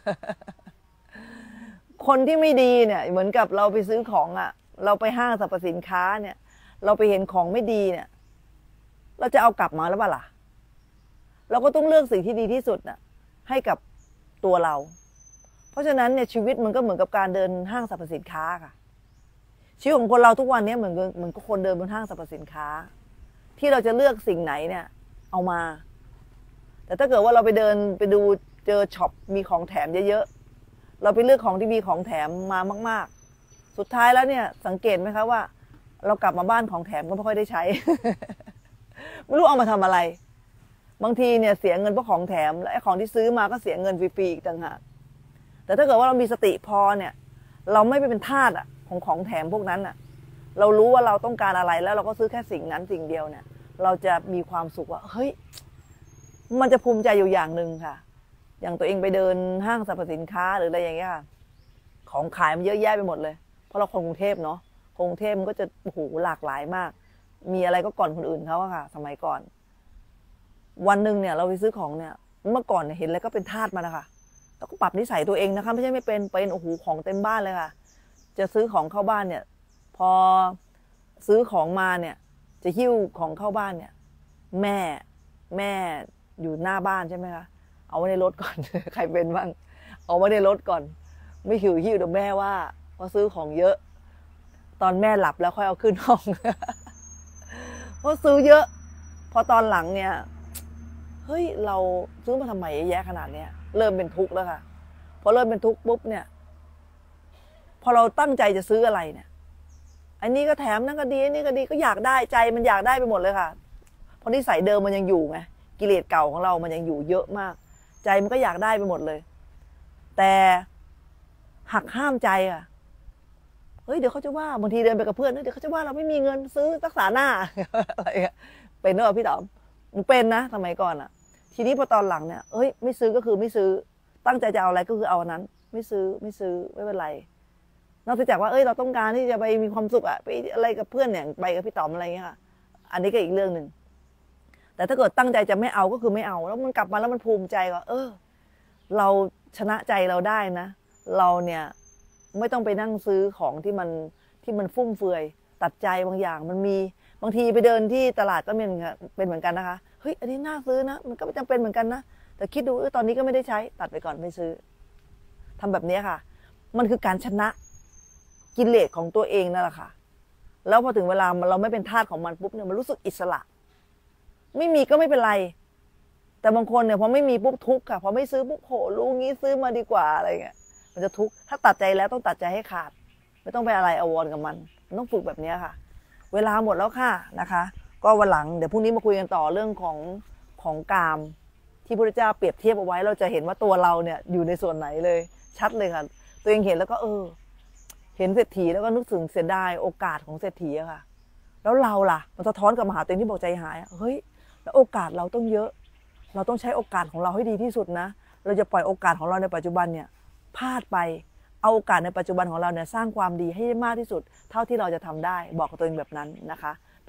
คนที่ไม่ดีเนี่ยเหมือนกับเราไปซื้อของอ่ะเราไปห้างสรรพสินค้าเนี่ยเราไปเห็นของไม่ดีเนี่ยเราจะเอากลับมาแล้วเปล่าล่ะเราก็ต้องเลือกสิ่งที่ดีที่สุดน่ะให้กับตัวเราเพราะฉะนั้นเนี่ยชีวิตมันก็เหมือนกับการเดินห้างสรรพสินค้าค่ะชีวิตของคนเราทุกวันนี้เหมือนเหมือนกับคนเดินบนห้างสรรพสินค้าที่เราจะเลือกสิ่งไหนเนี่ยเอามาแต่ถ้าเกิดว่าเราไปเดินไปดูเจอช็อปมีของแถมเยอะๆเราไปเลือกของที่มีของแถมมามากๆสุดท้ายแล้วเนี่ยสังเกตไหมคะว่าเรากลับมาบ้านของแถมก็ไม่ค่อยได้ใช้ ไม่รู้เอามาทำอะไรบางทีเนี่ยเสียเงินเพราะของแถมและไอ้ของที่ซื้อมาก็เสียเงินฟรีๆอีกต่างหากแต่ถ้าเกิดว่าเรามีสติพอเนี่ยเราไม่ไปเป็นทาสอ่ะของของแถมพวกนั้นอ่ะเรารู้ว่าเราต้องการอะไรแล้วเราก็ซื้อแค่สิ่งนั้นสิ่งเดียวเนี่ยเราจะมีความสุขว่าเฮ้ยมันจะภูมิใจอยู่อย่างหนึ่งค่ะอย่างตัวเองไปเดินห้างสรรพสินค้าหรืออะไรอย่างเงี้ยค่ะของขายมันเยอะแยะไปหมดเลยเพราะเราคนกรุงเทพเนาะกรุงเทพมันก็จะโอ้โหหลากหลายมากมีอะไรก็ก่อนคนอื่นเขาอะค่ะสมัยก่อนวันหนึ่งเนี่ยเราไปซื้อของเนี่ยเมื่อก่อนเนี่ยเห็นอะไรก็เป็นทาสมานะคะแล้วก็ปรับนิสัยตัวเองนะคะไม่ใช่ไม่เป็นเป็นโอ้โหของเต็มบ้านเลยค่ะจะซื้อของเข้าบ้านเนี่ยพอซื้อของมาเนี่ยจะหิ้วของเข้าบ้านเนี่ยแม่แม่อยู่หน้าบ้านใช่ไหมคะเอาไว้ในรถก่อน ใครเป็นบ้างเอาไว้ในรถก่อนไม่หิวหิ้วเดี๋ยวแม่ว่าเพราะซื้อของเยอะตอนแม่หลับแล้วค่อยเอาขึ้นห้อง เพราะซื้อเยอะพอตอนหลังเนี่ยเฮ้ยเราซื้อมาทำไมเยอะแยะขนาดเนี้ยเริ่มเป็นทุกข์แล้วค่ะพอเริ่มเป็นทุกข์ปุ๊บเนี่ยพอเราตั้งใจจะซื้ออะไรเนี่ยอันนี้ก็แถมนั่นก็ดีอันนี้ก็ดีก็อยากได้ใจมันอยากได้ไปหมดเลยค่ะเพราะนิสัยเดิมมันยังอยู่ไงกิเลสเก่าของเรามันยังอยู่เยอะมากใจมันก็อยากได้ไปหมดเลยแต่หักห้ามใจอ่ะเฮ้ยเดี๋ยวเขาจะว่าบางทีเดินไปกับเพื่อนเดี๋ยวเขาจะว่าเราไม่มีเงินซื้อรักษาหน้าอะไรเงี้ยเป็นเนอะพี่ต๋อมมันเป็นนะสมัยก่อนอ่ะทีนี้พอตอนหลังเนี่ยเฮ้ยไม่ซื้อก็คือไม่ซื้อตั้งใจจะเอาอะไรก็คือเอาอันนั้นไม่ซื้อไม่ซื้อไม่เป็นไรนอกจากว่าเอ้ยเราต้องการที่จะไปมีความสุขอะไปอะไรกับเพื่อนเนี่ยไปกับพี่ต๋อมอะไรเงี้ยค่ะอันนี้ก็อีกเรื่องหนึ่งแต่ถ้าเกิดตั้งใจจะไม่เอาก็คือไม่เอาแล้วมันกลับมาแล้วมันภูมิใจว่าเออเราชนะใจเราได้นะเราเนี่ยไม่ต้องไปนั่งซื้อของที่มันที่มันฟุ่มเฟือยตัดใจบางอย่างมันมีบางทีไปเดินที่ตลาดก็เป็นเป็นเหมือนกันนะคะเฮ้ยอันนี้น่าซื้อนะมันก็ไม่จำเป็นเหมือนกันนะแต่คิดดูเออตอนนี้ก็ไม่ได้ใช้ตัดไปก่อนไม่ซื้อทำแบบนี้ค่ะมันคือการชนะกิเลสของตัวเองนั่นแหละค่ะแล้วพอถึงเวลาเราไม่เป็นทาสของมันปุ๊บเนี่ยมันรู้สึกอิสระไม่มีก็ไม่เป็นไรแต่บางคนเนี่ยพอไม่มีปุ๊บทุกข์ค่ะพอไม่ซื้อปุ๊บโหรู้งี้ซื้อมาดีกว่าอะไรเงี้ยมันจะทุกข์ถ้าตัดใจแล้วต้องตัดใจให้ขาดไม่ต้องไปอะไรอววรกับมันมันต้องฝึกแบบนี้ค่ะเวลาหมดแล้วค่ะนะคะก็วันหลังเดี๋ยวพรุ่งนี้มาคุยกันต่อเรื่องของของกามที่พระพุทธเจ้าเปรียบเทียบเอาไว้เราจะเห็นว่าตัวเราเนี่ยอยู่ในส่วนไหนเลยชัดเลยค่ะตัวเองเห็นแล้วก็เออเห็นเศรษฐีแล้วก็นึกถึงเสียดายโอกาสของเศรษฐีอะค่ะแล้วเราล่ะมันสะท้อนกับมหาตัวเองที่บอกใจหายเฮ้ยแล้วโอกาสเราต้องเยอะเราต้องใช้โอกาสของเราให้ดีที่สุดนะเราจะปล่อยโอกาสของเราในปัจจุบันเนี่ยพลาดไปเอาโอกาสในปัจจุบันของเราเนี่ยสร้างความดีให้มากที่สุดเท่าที่เราจะทำได้บอกกับตัวเองแบบนั้นนะคะไป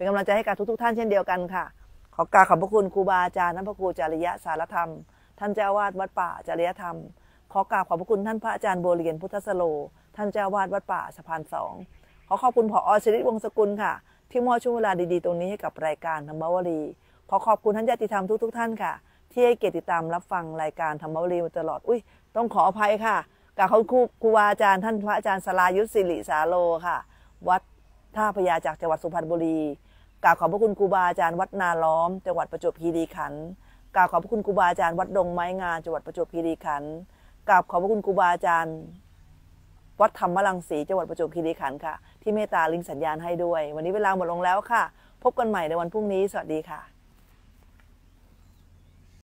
เป็นกำลังใจให้กับทุกๆท่านเช่นเดียวกันค่ะขอกราบขอบพระคุณครูบาอาจารย์ท่านพระครูจริยสารธรรมท่านเจ้าวาดวัดป่าจริยธรรมขอกราบขอบพระคุณท่านพระอาจารย์บัวเรียนพุทธสโลท่านเจ้าวาดวัดป่าสะพานสองขอขอบคุณผอ.ศิริวงศ์สกุลค่ะที่มอบช่วงเวลาดีๆตรงนี้ให้กับรายการธรรมวลีขอขอบคุณท่านญาติธรรมทุกๆท่านค่ะที่ให้เกียรติติดตามรับฟังรายการธรรมวลีมาตลอดอุ้ยต้องขออภัยค่ะกราบขอบคุณครูบาอาจารย์ท่านพระอาจารย์สรายุทธศิริสาโลค่ะวัดท่าพญาจากจังหวัดสุพรรณบุรีกราบขอบพระคุณครูบาอาจารย์วัดนาล้อมจังหวัดประจวบคีรีขันธ์กราบขอบพระคุณครูบาอาจารย์วัดดงไม้งามจังหวัดประจวบคีรีขันธ์กราบขอบพระคุณครูบาอาจารย์วัดธรรมรังสีจังหวัดประจวบคีรีขันธ์ค่ะที่เมตตาลิงก์สัญญาณให้ด้วยวันนี้เวลาหมดลงแล้วค่ะพบกันใหม่ในวันพรุ่งนี้สวัสดีค่ะ